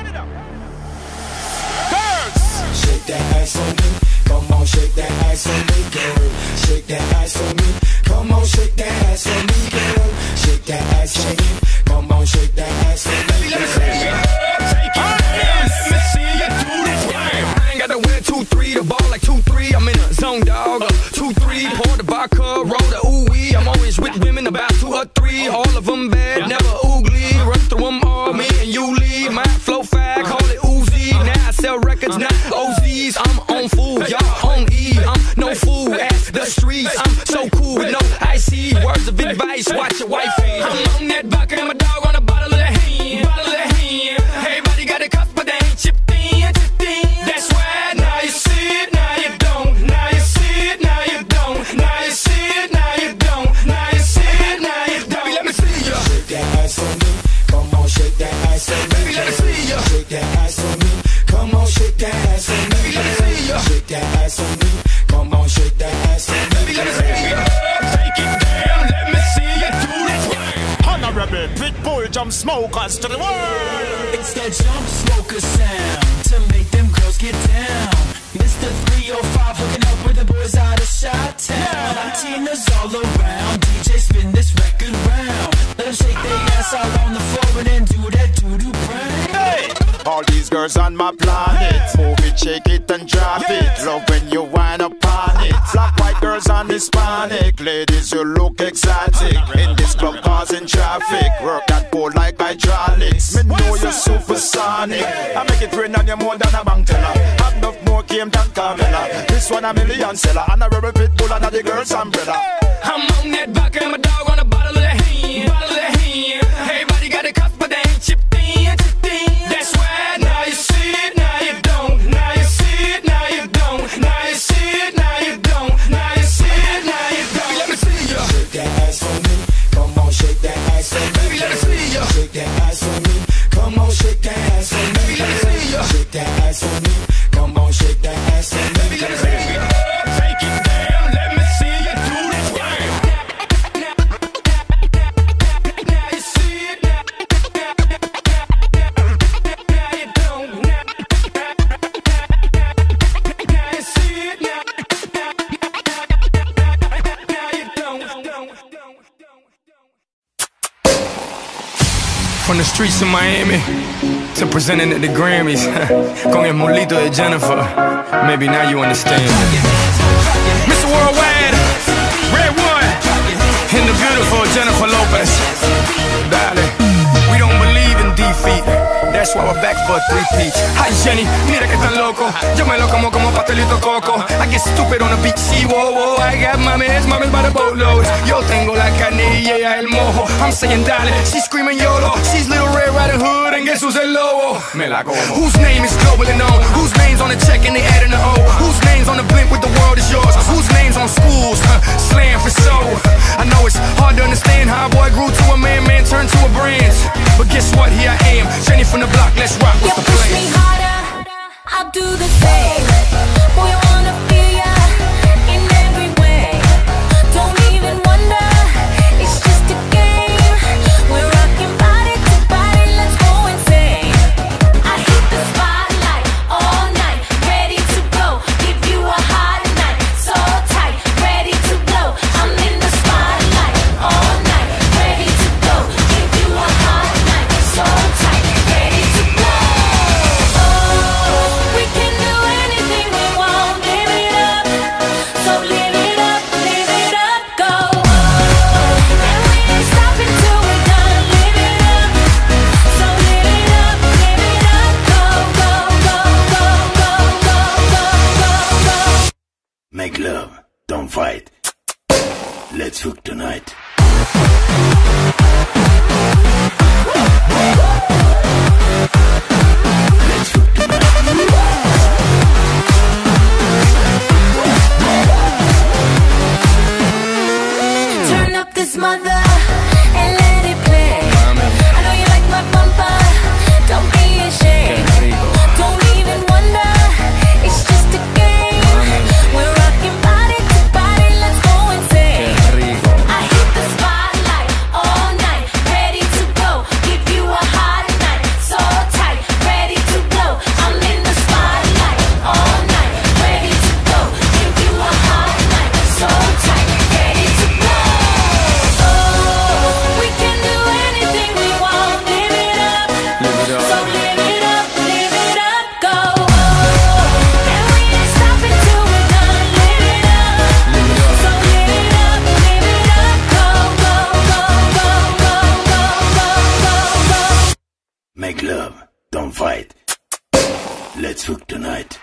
Girls, Shake that ass on me, come on, shake that ass on me, girl. Shake that ass on me, come on, shake that ass on me, girl. Shake that ass on me, come on, shake that ass on me, Let me see girl. ya. Take it down. Let me see ya do this thing. I ain't got to win two, three, the ball like two, three. I'm in a zone, dog. Two, three, pour the vodka, roll the ooh wee. I'm always with women about two or three. All of them bad, never oogly. Run through them all, me and you lead. My flow fag, call it Uzi. Now I sell records, not O Zs. I'm on food, y'all on E. I'm no fool at the streets. I'm so cool with no icy words of advice. Watch your wifey. I'm on that vodka and my dog on a bottle of the hand. Bottle of the hand. Everybody got a cup, but they ain't chipped in. Chipped in. That's why now you see it, now you don't. Now you see it, now you don't. Now you see it, now you don't. Now you see it, now you don't. Baby, let me see ya. Shake that ass on me, come on, shake that ass on me, Baby, let me see ya. Shake that ass on me, come on, shake that ass on me, Baby, let me see ya. Shake that ass on me, come on, shake that ass on me, Baby, let me see ya. Take it down, let me see ya do this thing. honorable Pitbull Jump Smokers to the world. It's that jump smoker sound to make them girls get down. Mister three oh five hooking up with the boys out of Chi-Town. Latinas all around, D J spin this record round. Let them shake their ass out on the floor and then do that doo-doo brown. Hey, all these girls on my planet, move it, shake it and drop it. Love when you wind up on it. Black, white girls and Hispanic, ladies you look exotic. In this club causing traffic, work that pole like hydraulics. Me know you're supersonic. I make it rain on you more than a bank teller. Have enough more game than Carmella. This one a million seller, and a rubber Pitbull and the girls umbrella. I'm on that vodka and my dog on a bottle of the hand. Bottle of the hand. Everybody got a cup, but they ain't chipped in. Chipped in. That's why now you see it, now you don't. Now you see it, now you don't. Now you see it, now you don't. Now you see it, now you don't. Baby, let me see ya. Shake that ass on me, come on, shake that ass on me, Baby, let me see ya. Shake that ass on me, come on, shake that ass on me, Baby, let me see ya. Shake that ass on me, come on, shake that ass on me, Baby, let me see ya. Take it down, let me see ya do this thing. Now you see it, now you don't. Now you see it, now you don't. From the streets of Miami to presenting at the Grammys, con el molito de Jennifer. Maybe now you understand. Mister Worldwide, Red One, and the beautiful Jennifer Lopez. Darling, we don't believe in three feet. That's why we're back for a three-peat. Hi Jenny, mira que tan loco. Yo me lo como como pastelito coco. I get stupid on the beach, see, whoa, whoa. I got mames, mames by the boatload. Yo tengo la carne y ella el mojo. I'm saying dale, she's screaming YOLO. She's Little Red Riding Hood and guess who's el lobo? Me la como. Whose name is globally known? Whose name's on the check and they adding the O? Whose name's on the blimp with the world is yours? Whose name's on schools? Huh, slam for show. I know it's hard to understand how a boy grew to a man, man turned to a brand. But guess what? Here I am, Jenny from the block. Let's rock. You What's the push plan? me harder, I'll do the same. Boy, I wanna feel ya in every way. Don't even wonder, it's just a game. We're rocking body to body, let's go insane. I hit the spotlight all night, ready to go. Give you a hot night, so tight, ready to blow. I'm in the spotlight all night, ready to go. Give you a hot night, so tight, ready to blow. We can do anything we want, live it up. So live it up, live it up, go. And we ain't stopping till we're done, live it up. So live it up, live it up, go, go, go, go, go, go, go, go, go. Make love, don't fight. Let's hook tonight. Let's hook tonight. Turn up this mother and let it play. I know you like my bumper, don't be ashamed. Don't even wonder, it's just a game. We're rocking body to body, let's go insane. I hit the spotlight all night, ready to go. Give you a hot night, so tight, ready to blow. I'm in the spotlight all night, ready to go. Give you a hot night, so tight, ready to blow. Oh, we can do anything we want, live it up. So live it up, live it up, go. And we ain't stopping till we're done, live it up. So live it up, live it up, go, go, go, go, go, go, go, go, go. Make love, don't fight. Let's hook tonight.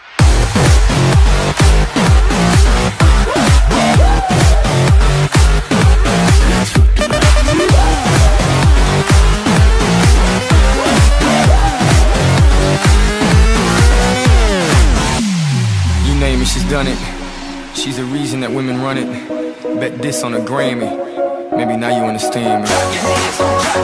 Let's hook tonight. You name it, she's done it. She's the reason that women run it. Bet this on a Grammy. Maybe now you understand me.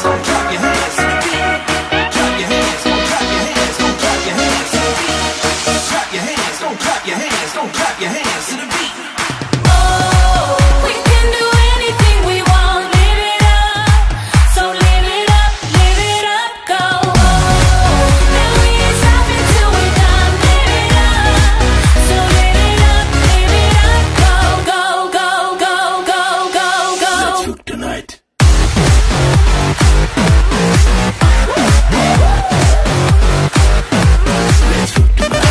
Oh, we can do anything we want, live it up. So live it up, live it up, go. And we ain't stopping till we're done, live it up. So live it up, live it up, go, go, go, go, go, go, go. Let's hook tonight. Let's hook tonight.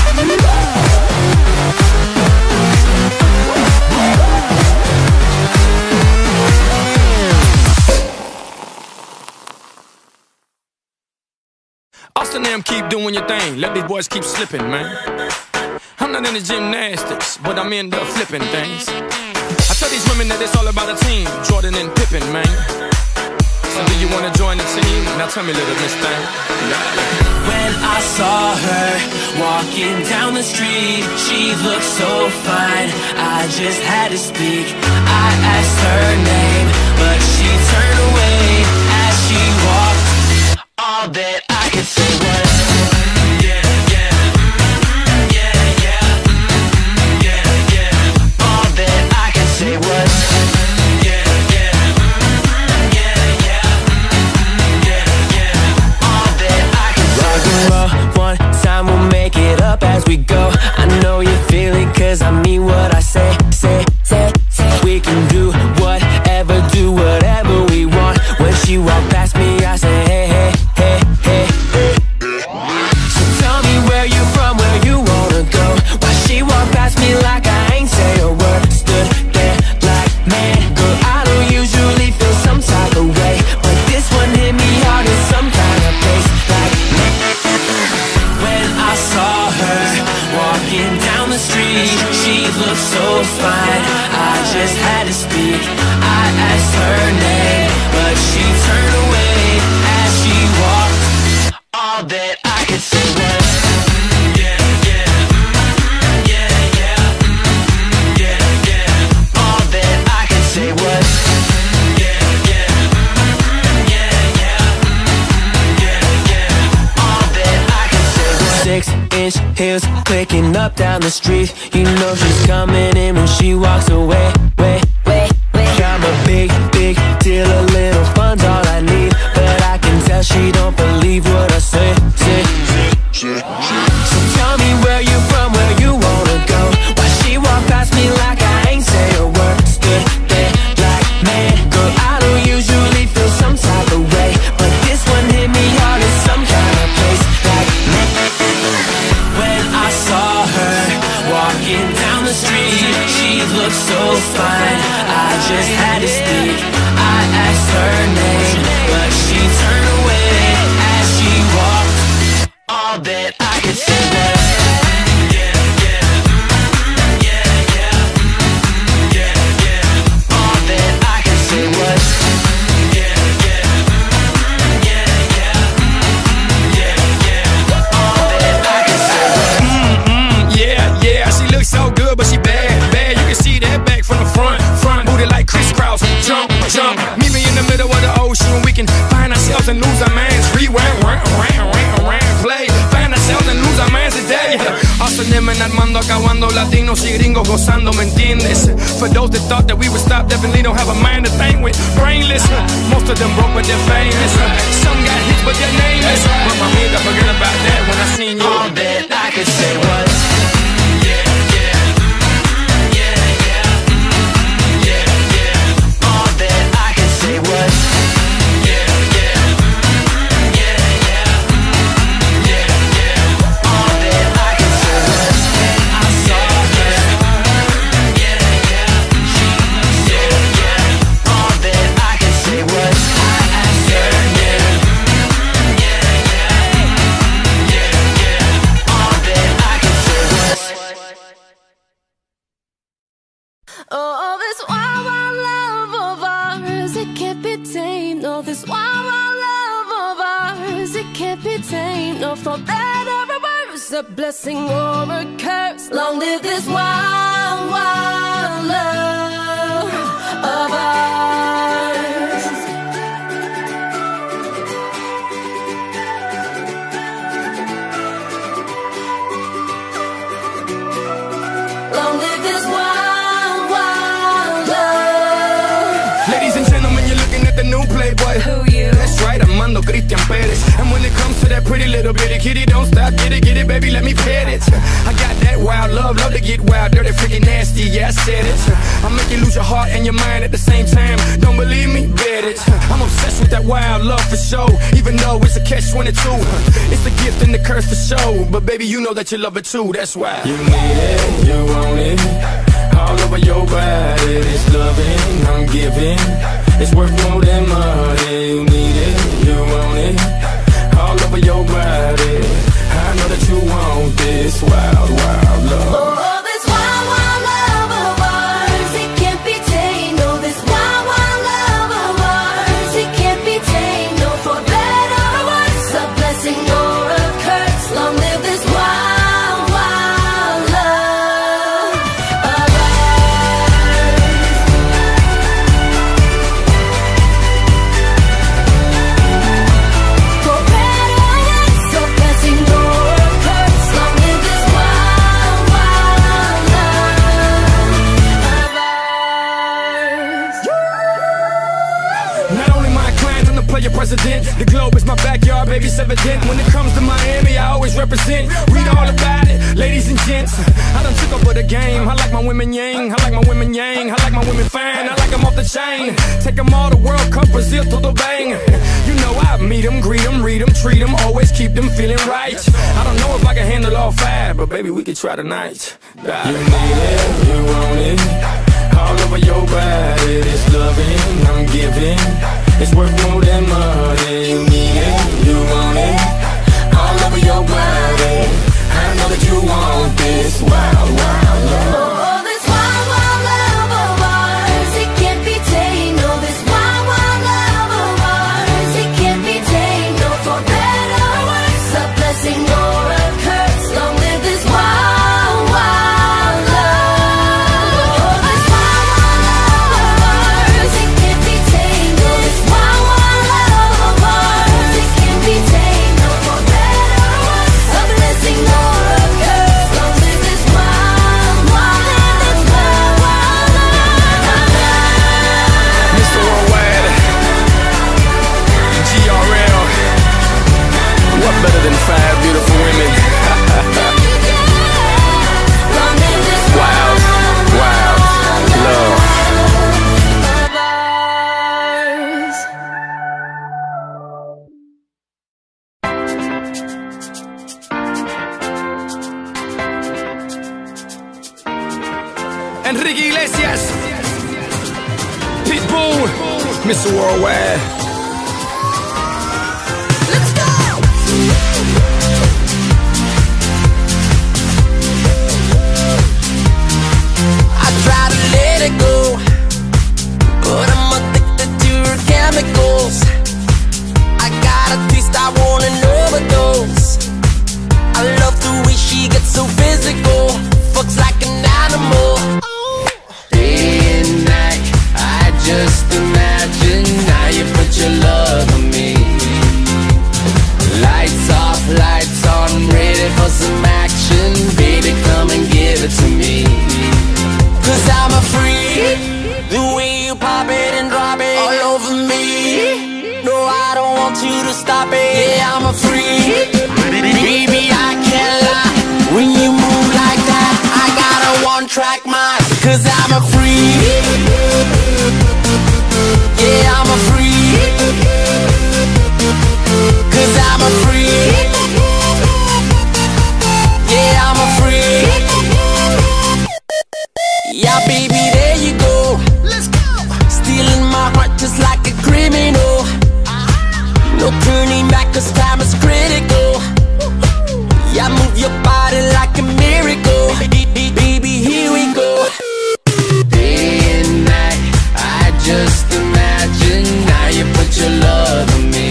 Austin them keep doing your thing. Let these boys keep slipping, man. I'm not into gymnastics, but I'm into flipping things. I tell these women that it's all about a team. Jordan and Pippen, man. So do you wanna join the team? Now tell me, little miss thing. When I saw her walking down the street, she looked so fine, I just had to speak. I asked her name, but she turned away as she walked. All that I could say was yeah, yeah, mm, yeah, yeah, mm, yeah, yeah. All that I could say was yeah, yeah, mm, yeah, yeah, mm, yeah, yeah. All that I could say was rock and roll, one time we'll make it up as we go. I know you feel it 'cause I mean what I say, say, say, say. We can do whatever, do whatever we want. When she walked past me, I say hey, hey, hey, hey, hey. looked so fine, I just had to speak. I asked her name, but she turned away as she walked. All that I could say was mm, yeah, yeah, mm, yeah, yeah, mm, yeah, yeah. All that I could say was mm, yeah, yeah, mm, yeah, yeah, mm, yeah, yeah. All that I could say was six-inch heels clicking up down the street. You know she's coming in when she walks away. Wait, wait, wait. I'm a big, big deal. A little fun's all I need, but I can tell she don't believe what I say. Say, say, say. So tell me where you from, where you wanna go. Why she walk past me like I ain't say a word. Stood there like, man, girl, I don't usually feel some type of way, but this one hit me hard in some kind of place. Like, man. When I saw her walking down the street, she looked so fine, I just had to speak. I asked her name, but she turned away as she walked. All that I could say was mm, yeah, yeah, mm, yeah, yeah, mm, yeah, yeah. All that I could say was mm, yeah, yeah, mm, yeah, yeah, mm, yeah, yeah. All that I could say was Mm-mm, yeah, yeah, she looks so good, but she bad, bad. You can see that back from the front, front booty like crisscross. Jump, jump, meet me in the middle of the ocean. We can find ourselves and lose our minds. Rewind, round, round, round, round, play. Find ourselves and lose our minds today. Hustling and Armando, acabando, latinos y gringos gozando, ¿me entiendes? For those that thought that we would stop, definitely don't have a mind to think with. Brainless, most of them broke but they're famous. Some got hits but they're nameless. But my head, I forget about that when I seen you. all that I could say was mm, yeah, yeah, mm, yeah, yeah, mm, yeah, yeah. All that I could say was mm, yeah, yeah, mm, yeah, yeah, mm, yeah, yeah. All that I could say was when I saw her, mm, yeah, yeah, she looked so yeah. All that I could say was I asked her name, mm, yeah, yeah, mm, yeah, yeah. All that I could say was Oh, this wild, wild love of ours, it can't be tamed. No, this wild, wild love of ours, it can't be tamed. No, for better or worse, a blessing or a curse. Long live this wild, wild love of ours. Long live this wild, wild love. Ladies and gentlemen, you're looking at the new Playboy. Who you? That's right, Armando Christian Perez. And when it comes to that pretty little bitty kitty, don't stop, get it, get it, baby, let me pet it. I got that wild love, love to get wild, dirty, freaking nasty, yeah, I said it. I make you lose your heart and your mind at the same time. Don't believe me? Bet it. I'm obsessed with that wild love for sure, even though it's a catch twenty-two. It's the gift and the curse for sure, but baby, you know that you love it too, that's why. You need it, you want it, all over your body. This loving I'm giving, it's worth more than money. You need it, you want it, all over your body. I know that you want this wild, wild love. Oh, this wild, wild love of ours, it can't be tamed. No, this wild, wild love of ours, it can't be tamed. No, for better or worse, a blessing or a curse. Long live this wild, wild love of ours. For better or worse, a blessing or a curse. Long live this wild, wild love of ours. Not only my clients, I'm the player president. The globe is my backyard, baby, it's evident. When it comes to Miami, I always represent. Read all about it, ladies and gents. I done took over the game. I like my women yang, I like my women yang, I like my women fine, I like them off the chain. Take them all to World Cup, Brazil, to the bang. You know I meet them, greet them, read them, treat them, always keep them feeling right. I don't know if I can handle all five, but baby, we can try tonight. You need it, you want it, all over your body. This loving I'm giving, it's worth more than money. You need it, you want it, all over your body. I know that you want this wild, wild love. Oh, this Enrique Iglesias, Pitbull, Mister Worldwide. Let's go. I try to let it go, but I'm addicted to her chemicals. I got a taste, I want an overdose. I love the way she gets so physical, fucks like an animal. Day and night, I just imagine how you put your love on me. Lights off, lights on, ready for some action. Baby, come and give it to me. Cause I'm a freak, the way you pop it and drop it all over me. No, I don't want you to stop it. Yeah, I'm a freak, baby, I can't lie. When you move like that, I got a one-track mind. Cause I'm a freak, yeah, I'm a freak. Cause I'm a freak, yeah, I'm a freak. Yeah, baby, there you go. Let's go. Stealing my heart just like a criminal. No turning back, cause time is critical. Yeah, move your body like a miracle. Baby, here we go. Day and night, I just imagine how you put your love on me.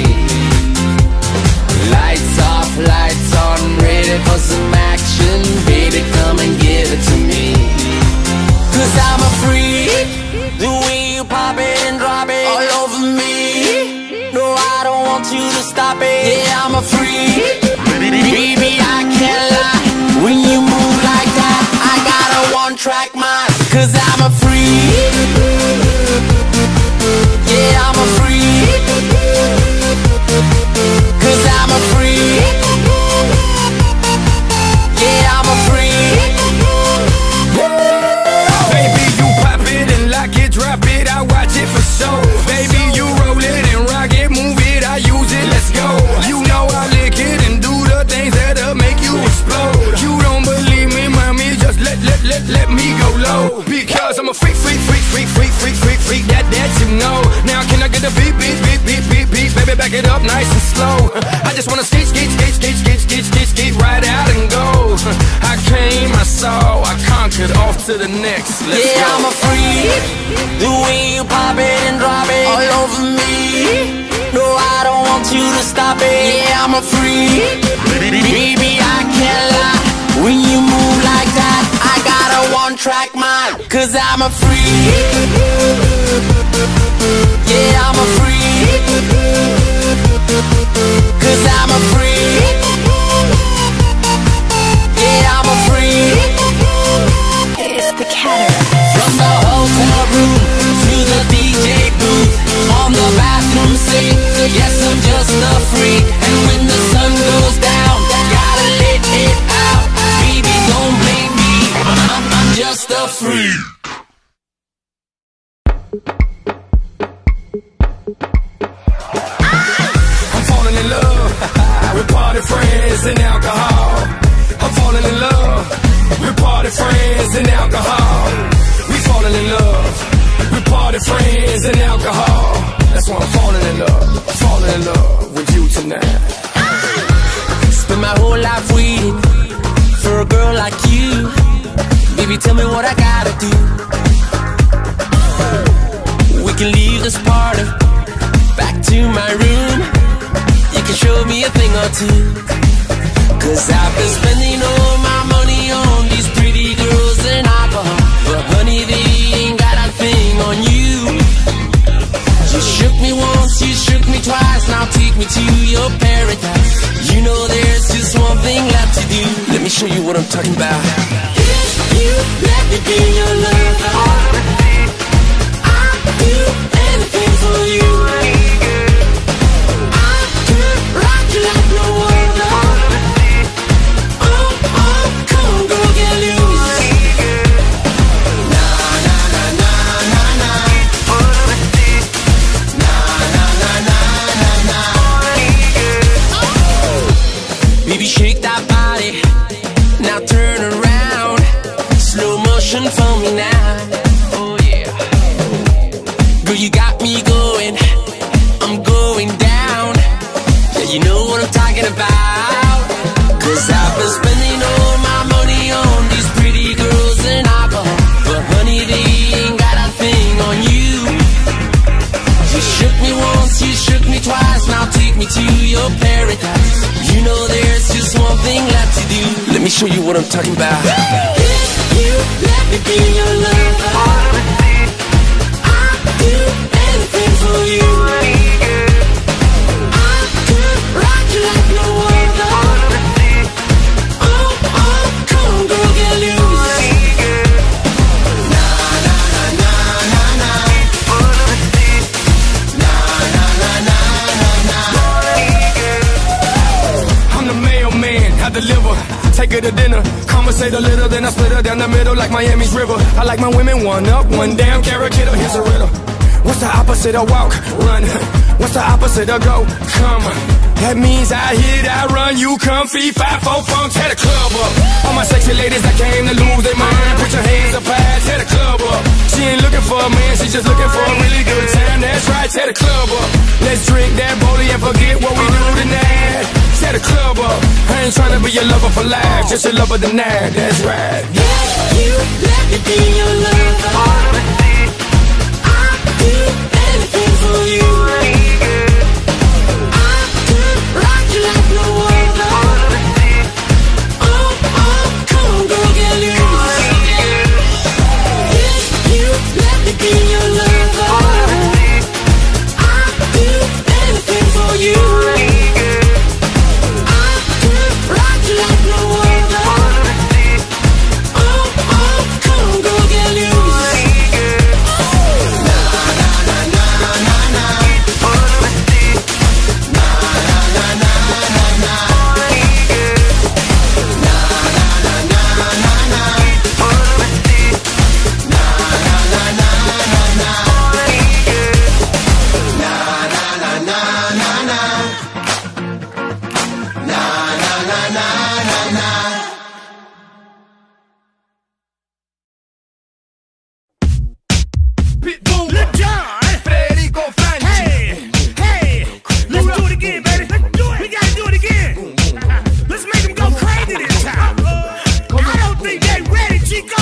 Lights off, lights on, ready for some action. Baby, come and give it to me. Cause I'm a freak, the way you pop it and drop it all over me. No, I don't want you to stop it. Yeah, I'm a freak, baby, I can't lie. When you move like that, I got a one-track mind. Cause I'm a freak, yeah, I'm a freak. Cause I'm a freak, yeah, I'm a freak. Baby, you pop it and lock it, drop it, I watch it for show. Baby, you roll it and rock it, move it, I use it, let's go. You know I lick it and do the things that'll make you explode. You don't believe me, mommy, just let, let, let, let me go low. Because I'm a freak, freak, freak, freak, freak, freak, freak, freak, that, that you know. Now can I get a beat, beat, beat, beat, beat, beat, baby, back it up nice and slow. I just wanna skate, skate, skate, skate, skate, skate, skate, skate, right out and go. I came, I saw, I conquered, off to the next, let's yeah, go. I'm a freak, the way you pop it and drop it all over me. No, I don't want you to stop it. Yeah, I'm a freak, baby, I can't lie. When you move like that, I got a one-track mind. Cause I'm a freak, yeah, I'm a freak. Cause I'm a freak, yeah, I'm a freak. It's the Cataract. From the hotel room to the D J booth, on the bathroom sink, yes, I'm just a freak. And when the sun goes down, gotta let it out. Baby, don't blame me, I'm, I'm just a freak. I'm falling in love with party friends and alcohol. I'm falling in love with party friends and alcohol. We falling in love with party friends and alcohol. That's why I'm falling in love. I'm falling in love with you tonight. Spend my whole life waiting for a girl like you. Baby, tell me what I gotta do. We can leave this party back to my room. You can show me a thing or two. Cause I've been spending all my money on these pretty girls and alcohol, but honey, they ain't got a thing on you. You shook me once, you shook me twice, now take me to your paradise. You know there's just one thing left to do. Let me show you what I'm talking about. If you let me be your lover, I'll do anything for you. I could rock you like no other. Oh, oh, come on, girl, get loose. Na, na, na, na, na, na. Na, na, na, na, na, na. Baby, shake that body, now turn around. Slow motion for me now. show you what I'm talking about. If you let me be your lover, I'll do anything for you. I could rock you like no other. Oh, oh, come on, girl, get loose. Na na na na na na. Na na na na na na. I'm the mailman, I deliver. Take her to dinner, conversate a little, then I split her down the middle like Miami's river. I like my women one up, one down, carrot kiddo, here's a riddle. What's the opposite of walk? Run. What's the opposite of go? Come. That means I hit, I run, you come, feed, five, four, funk, tear the club up. All my sexy ladies that came to lose their mind, put your hands up high, tear the club up. She ain't looking for a man, she's just looking for a really good time, that's right, tear the club up. Let's drink that bowlie and forget what we do tonight. Tear the club up. I ain't tryna be your lover for life, just your lover tonight, that's right. If you let me be your lover, I'll do anything for you. I could rock you like no other. Oh, oh, come on, girl, get loose. If you let me be your lover, I'll do anything for you. Rock you like no other. Oh, oh, come on, girl, get loose. Na na na na na na. Na na na na na na. Na na na na na na. Na na na na na na. Na na na na na na. Na na na na na na. Pitbull, Lil Jon, Federico Franchi. Hey, hey, let's do it again, baby. Let's do it. We gotta do it again. Let's make them go crazy this time. I don't think they ready, Chico.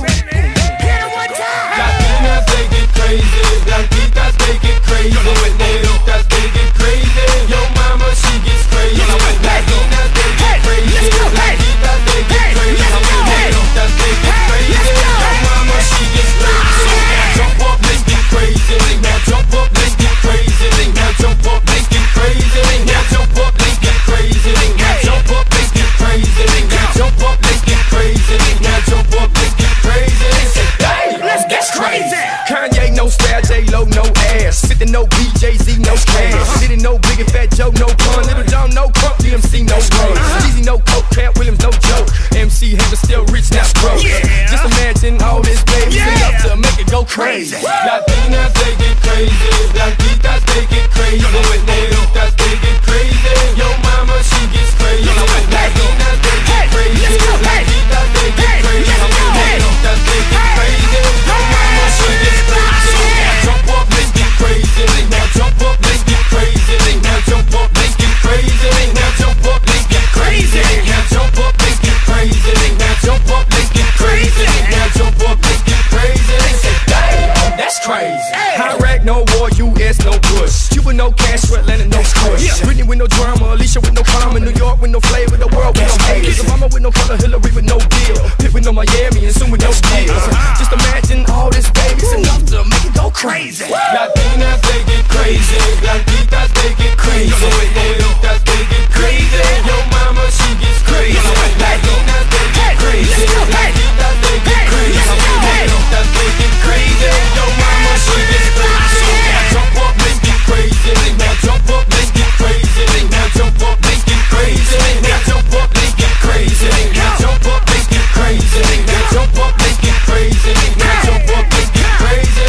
Hit them one time. Latinas, they get crazy. Blanquitas, they get crazy. Negritas, they get crazy. Yo mama, she gets crazy. Latinas, they get crazy. Blanquitas, they get crazy. Negritas, they get crazy. Yo mama, she gets crazy. Jump up, let's get crazy. Now jump up, let's get crazy. Now jump up, let's get crazy. Now jump up, let's get crazy. Now jump up, let's get crazy. Now jump up, let's get crazy. Now jump up, let's get crazy. Hey, Let's get crazy. Kanye, no style, J-Lo, no ass. fifty, no B, Jay-Z, no cash. Diddy, no Biggie, Fat Joe, no pun. Little John, no crump, D M C, no run. Easy, no coke, Cat Williams, no joke. M C Hammer, still rich, not broke. Yeah. Just imagine all this baby Yeah. enough to make it go crazy. Latinas, they get crazy. Blanquitas, they get crazy. Negritas, they get crazy. Yo mama, she gets crazy. Latinas, they get crazy. Blanquitas, they get crazy. Negritas, they get crazy. Yo mama, she gets crazy. Now jump up, let's get crazy. Now jump up, let's get crazy. Now jump up, let's get crazy. Now jump up, let's get crazy. Now jump up, let's get crazy. Now jump up, let's get crazy. Now jump up, let's get crazy. Damn, That's crazy. Iraq, no war, U S, no Bush. Cuba, no Castro, Atlanta, no Kush. Britney with no drama, Alicia with no karma, New York with no flavor, the world with no haters. Obama with no color, Hillary with no deal. Pitt with no Miami, and soon with no deals. Just imagine all this baby's enough to make it go crazy. Latinas, they get crazy. Blanquitas, they get crazy. Negritas, they get crazy. Yo mama, she gets crazy. Latinas, they get crazy. Blanquitas, they get crazy. Negritas, they get crazy. Yo mama, she gets crazy. Now jump up, let's get crazy. Now jump up, let's get crazy. Now jump up, let's get crazy. Now jump up, let's get crazy. Now jump up, let's get crazy. Now jump up, let's get crazy. Now jump up, let's get crazy.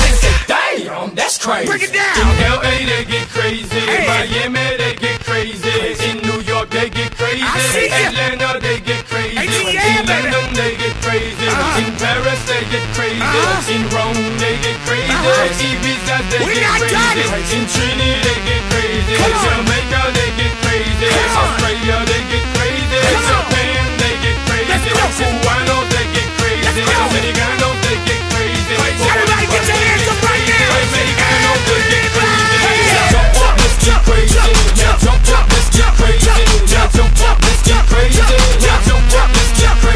Damn, that's crazy. Break it down. In L A they get crazy. Hey. Miami they get crazy. In New York they get crazy. I see ya. Atlanta they get crazy. A T L, In baby. London they get crazy. Uh-huh. In Paris they get crazy. Uh-huh. In Rome they get crazy. Uh-huh. Ibiza they We get not done. crazy. In Trinidad they get crazy. Come on. Jamaica they get crazy. Come on. Australia they get crazy. Come on. Japan they get crazy. Let's go. Cubanos they get crazy. Let's go. Dominicanos they get crazy. Everybody get your hands up right now. Dominicanos they get crazy. Hey. Jump up, let's get crazy. Now jump up, let's get crazy. Now jump up, let's get crazy. Now jump up, let's get crazy.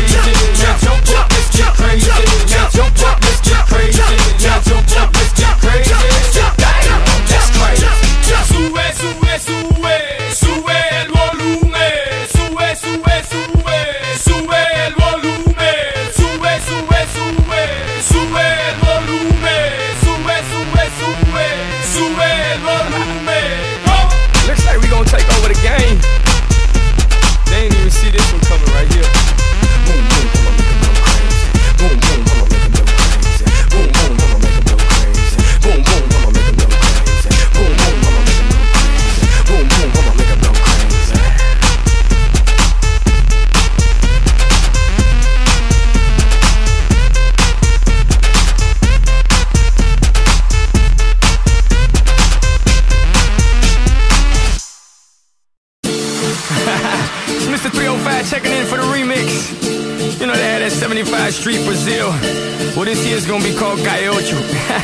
Worldwide checking in for the remix. You know they had that seventy-five Street Brazil. Well, this year's gonna be called Calle Ocho.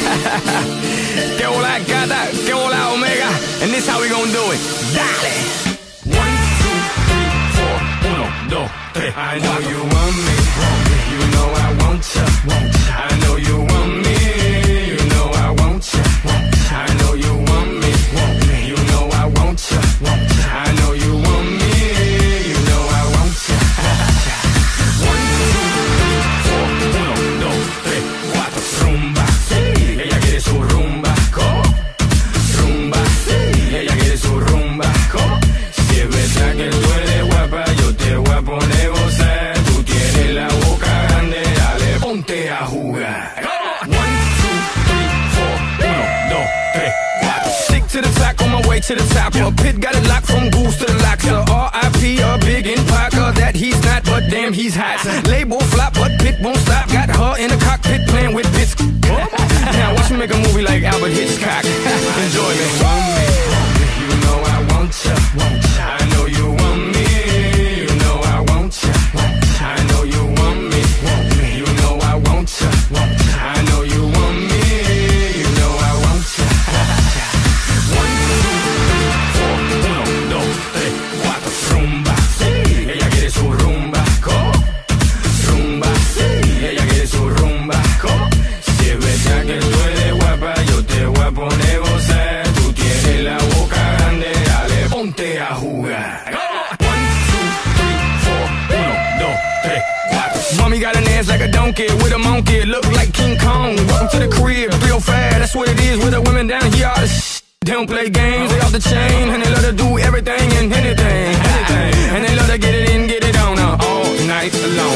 Que hola gata, que hola omega. And this how we gonna do it. Dale. One, two, three, four, uno, dos, tres. I know you want me, you know I want ya. I know you want me, you know I want ya. I know you want me, you know I want ya. I know you want me, you know I want ya. One, two, three, four, uno, dos, tres, cuatro. Rumba, ella quiere su rumba, co. Rumba, ella quiere su rumba, co. Si es verdad que tú eres guapa, yo te voy a poner gozar. Tú tienes la boca grande, dale, ponte a jugar. One, two, three, four, uno, dos, tres, cuatro. Stick to the track on my way to the top. A pit got it locked from goose to the locks. R I P a big in Parker that he's not, but damn he's hot. Label flop, but Pit won't stop. Got her in the cockpit playing with bits. Now watch me make a movie like Albert Hitchcock. Enjoy me. You know I want ya. I know you want me. You know I want ya. I know you want me. You know I want ya. I know you want me. You know I want ya. One, two, three, four, uno, dos, tres, cuatro. Rumba, ella quiere su rumba, co. Rumba, ella quiere su rumba, co. Si es verdad que tú eres guapa, yo te voy a poner gozar. Tú tienes la boca grande, dale, ponte a jugar. One, two, three, four, uno, dos, tres, cuatro. Mommy got an ass like a donkey with a monkey, look like King Kong. Welcome to the crib, real fast, that's what it is with the women down here. All the sh- they don't play games, they off the chain, and they love to do everything and anything, anything. And they love to get it in, get it on uh, all night long.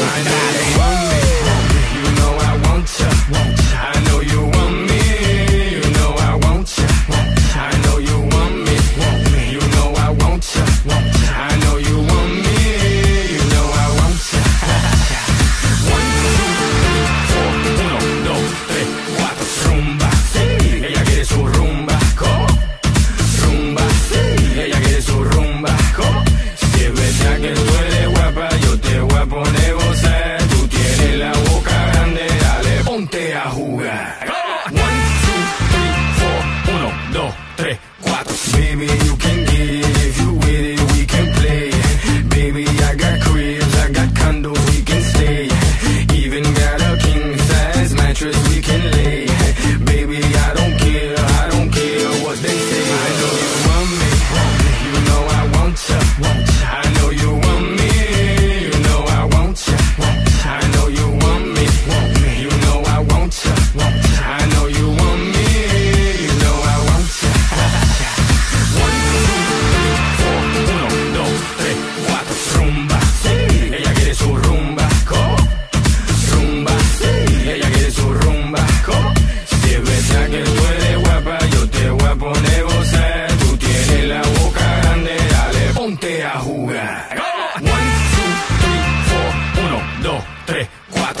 You know I want ya. I know you want me. You know I want ya. I know you want me. You know I want ya. I know you want me. You know I want ya. One, two, three, four, uno, dos, tres, cuatro. Rumba, ella quiere su rumba, co. Rumba, ella quiere su rumba, co. Si es verdad que tú eres guapa, yo te voy a poner gozar. Tú tienes la boca grande, dale, ponte a jugar. One, two, three, four, uno, dos, tres, cuatro. Baby, you can get it if you with it, we can play. Baby, I got cribs, I got condos, we can stay. Even got a king size mattress we can lay. Baby, I don't care, I don't care what they say. I know you want me, you know I want ya. I know you want me, you know I want ya. I know you want me, you know I want ya. I know you want me, you know I want ya. One, two, three, four, uno, dos, tres, cuatro. Rumba, ella quiere su rumba, co. Rumba, ella quiere su rumba, co. Si es verdad que tú eres guapa, yo te voy a poner gozar. Tú tienes la boca grande, dale, ponte a jugar. One, two, three, four, uno, dos, tres, cuatro.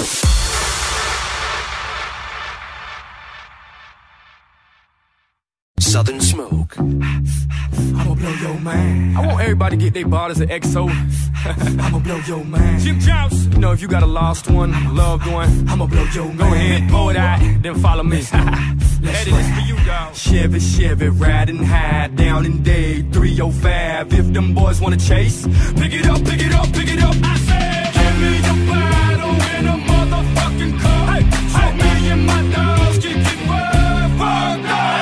Southern Smoke. I'ma blow your mind. I want everybody to get their bottles of X O. I'ma blow your mind. Jim Jones. You know, if you got a lost one, loved one, I'ma blow your mind. Go ahead, pull it out, then follow me. Eddie, this for you, dog. Chevy, Chevy, riding high, down in day three oh five. If them boys wanna chase, pick it up, pick it up, pick it up. I said, give me your bottle in a motherfucking car. Hey, hey, me and my dogs kick it work, work, dog.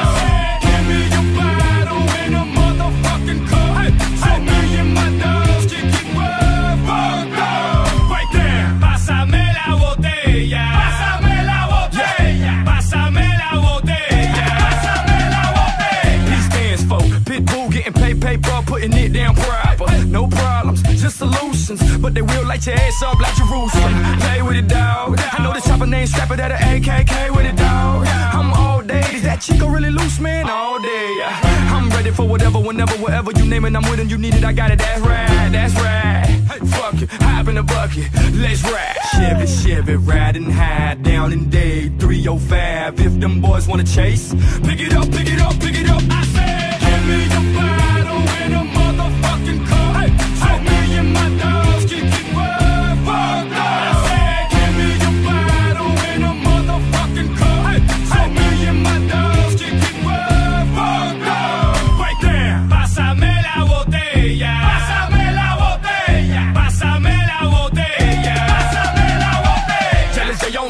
Paper, putting it down proper. No problems, just solutions. But they will light your ass up like Jerusalem. Play with it, dog. I know the chopper name strapper that a A K K with it, dog. I'm all day. Is that chico really loose, man? All day. I'm ready for whatever, whenever, wherever you name it. I'm with him, you need it, I got it. That's right, that's right. Hey, fuck it, hop in the bucket, let's ride. Chevy, Chevy, riding high, down in day three oh five. If them boys wanna chase, pick it up, pick it up, pick it up. I said, give me your bottle in a motherfucking car. Hey, hey, me and my dogs keep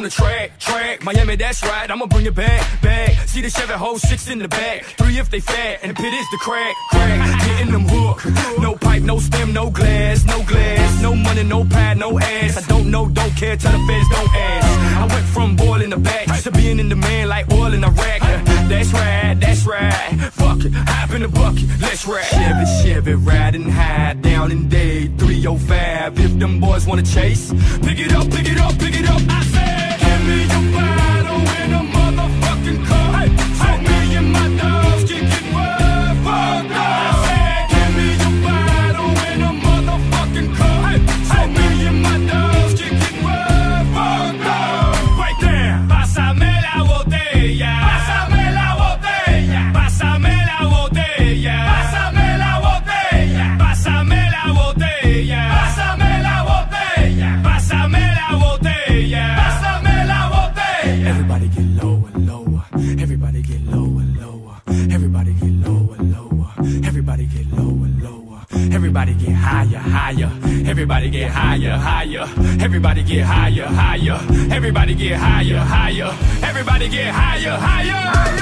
the track, track. Miami, that's right, I'ma bring it back, back. See the Chevy hold six in the back, three if they fat, and the pit is the crack, crack. Hitting them hook, no pipe, no stem, no glass, no glass, no money, no pad, no ass. I don't know, don't care, tell the feds don't ask. I went from boiling the back to being in demand like oil in Iraq. That's right, that's right. Fuck it, hop in the bucket, let's ride. Chevy, Chevy, riding high down in day three oh five. If them boys wanna chase, pick it up, pick it up, pick it up. I said, give me your bottle in a motherfucking car. Hey, hey, me and my dogs can get word fucked up. I said, give me your bottle in a motherfucking car. Hey, hey, me and my dogs can get word fucked up. Right there, pásame la botella. Pásame la botella. Pásame la botella. Pásame la botella. Pásame la botella. Pásame la botella. Pásame la botella. Pásame la botella. Everybody get lower, lower. Everybody get lower, lower. Everybody get lower, lower. Everybody get lower, lower. Everybody get higher, higher. Everybody get higher, higher. Everybody get higher, higher. Everybody get higher, higher. Everybody get higher, higher.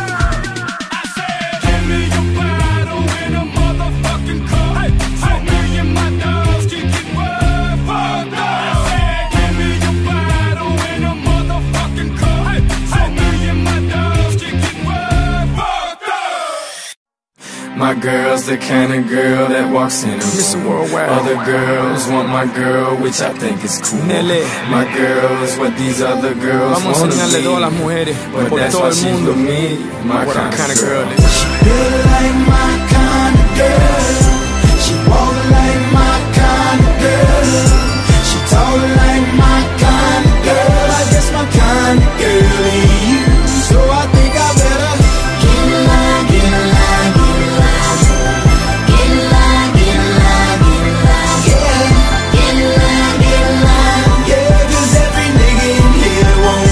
I said, give me your bottle in a motherfucking car. Hey, hey, me and my dogs can get word fucked up. I said, give me your bottle in a motherfucking car. Hey, hey, me and my dogs can get word fucked up. My girl's the kind of girl that walks in a room. Worldwide. Other girls want my girl, which I think is cool. Nelly. My girl is what these other girls Vamos a wanna enseñarle be. todas las mujeres But por that's todo why el she's mundo with me, my what kind, kind of of girl girl. is. Built like my kind of girl. She walk like my kind of girl. She talk like my kind of girl. I guess my kind of girl ain't you. So I think I better get in line, get in line, get in line. Get in line, get in line, get in line. Yeah, get in line, get in line. Yeah, 'cause every nigga in here want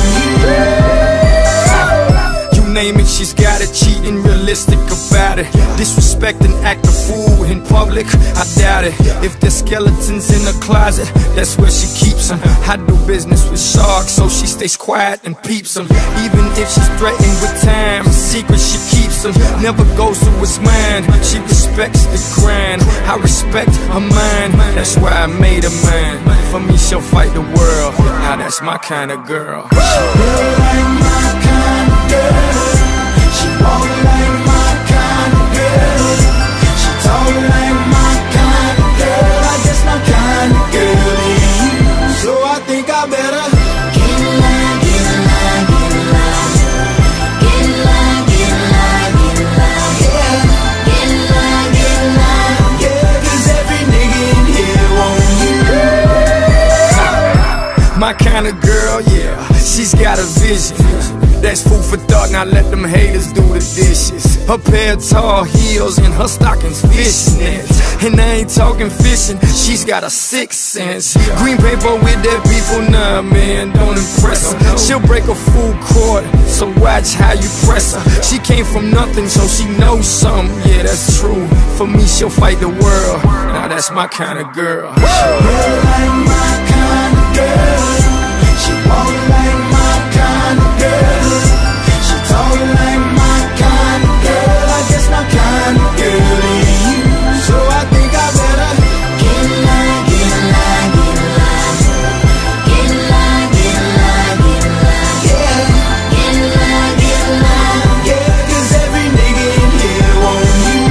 you. You name it, she's got it, cheating, realistic about it. Disrespect and act a fool in public, I doubt it. If there's skeletons in the closet, that's where she keeps them. I do business with sharks, so she stays quiet and peeps them. Even if she's threatened with time, secrets she keeps them. Never goes to what's mine, she respects the grind. I respect her mind, that's why I made her mine. For me, she'll fight the world, now that's my kind of girl. Built like my kind of girl. She walk like my kind of girl. She talk like my kind of girl. I guess my kind of girl ain't you. So I think I better get in line, get in line, get in line. Get in line, get in line, get in line. Yeah, get in line, get in line. Yeah, 'cause every nigga in here want you. My kind of girl, yeah, she's got a vision. That's food for thought, now let them haters do the dishes. Her pair of tall heels and her stockings fishnets. And I ain't talking fishing, she's got a sixth sense. Green paper with that people, nah man, don't impress her. She'll break a full court, so watch how you press her. She came from nothing, so she knows something, yeah that's true. For me, she'll fight the world, now that's my kind of girl. Built like my kind of girl. She walk like my kind of girl. She talk like my kind of girl. I guess my kind of girl ain't you. So I think I better get in line, get in line, get in line. Get in line, get in line, get in line. Yeah, get in line, get in line. Yeah, 'cause every nigga in here want you.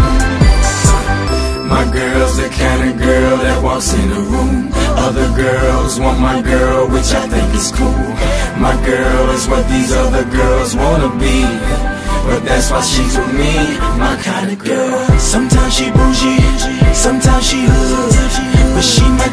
My girl's the kind of girl that walks in the room. Other girls want my girl, which I think is cool. My girl is what these other girls wanna be. But that's why she's with me, my kind of girl. Sometimes she bougie, sometimes she hood, but she my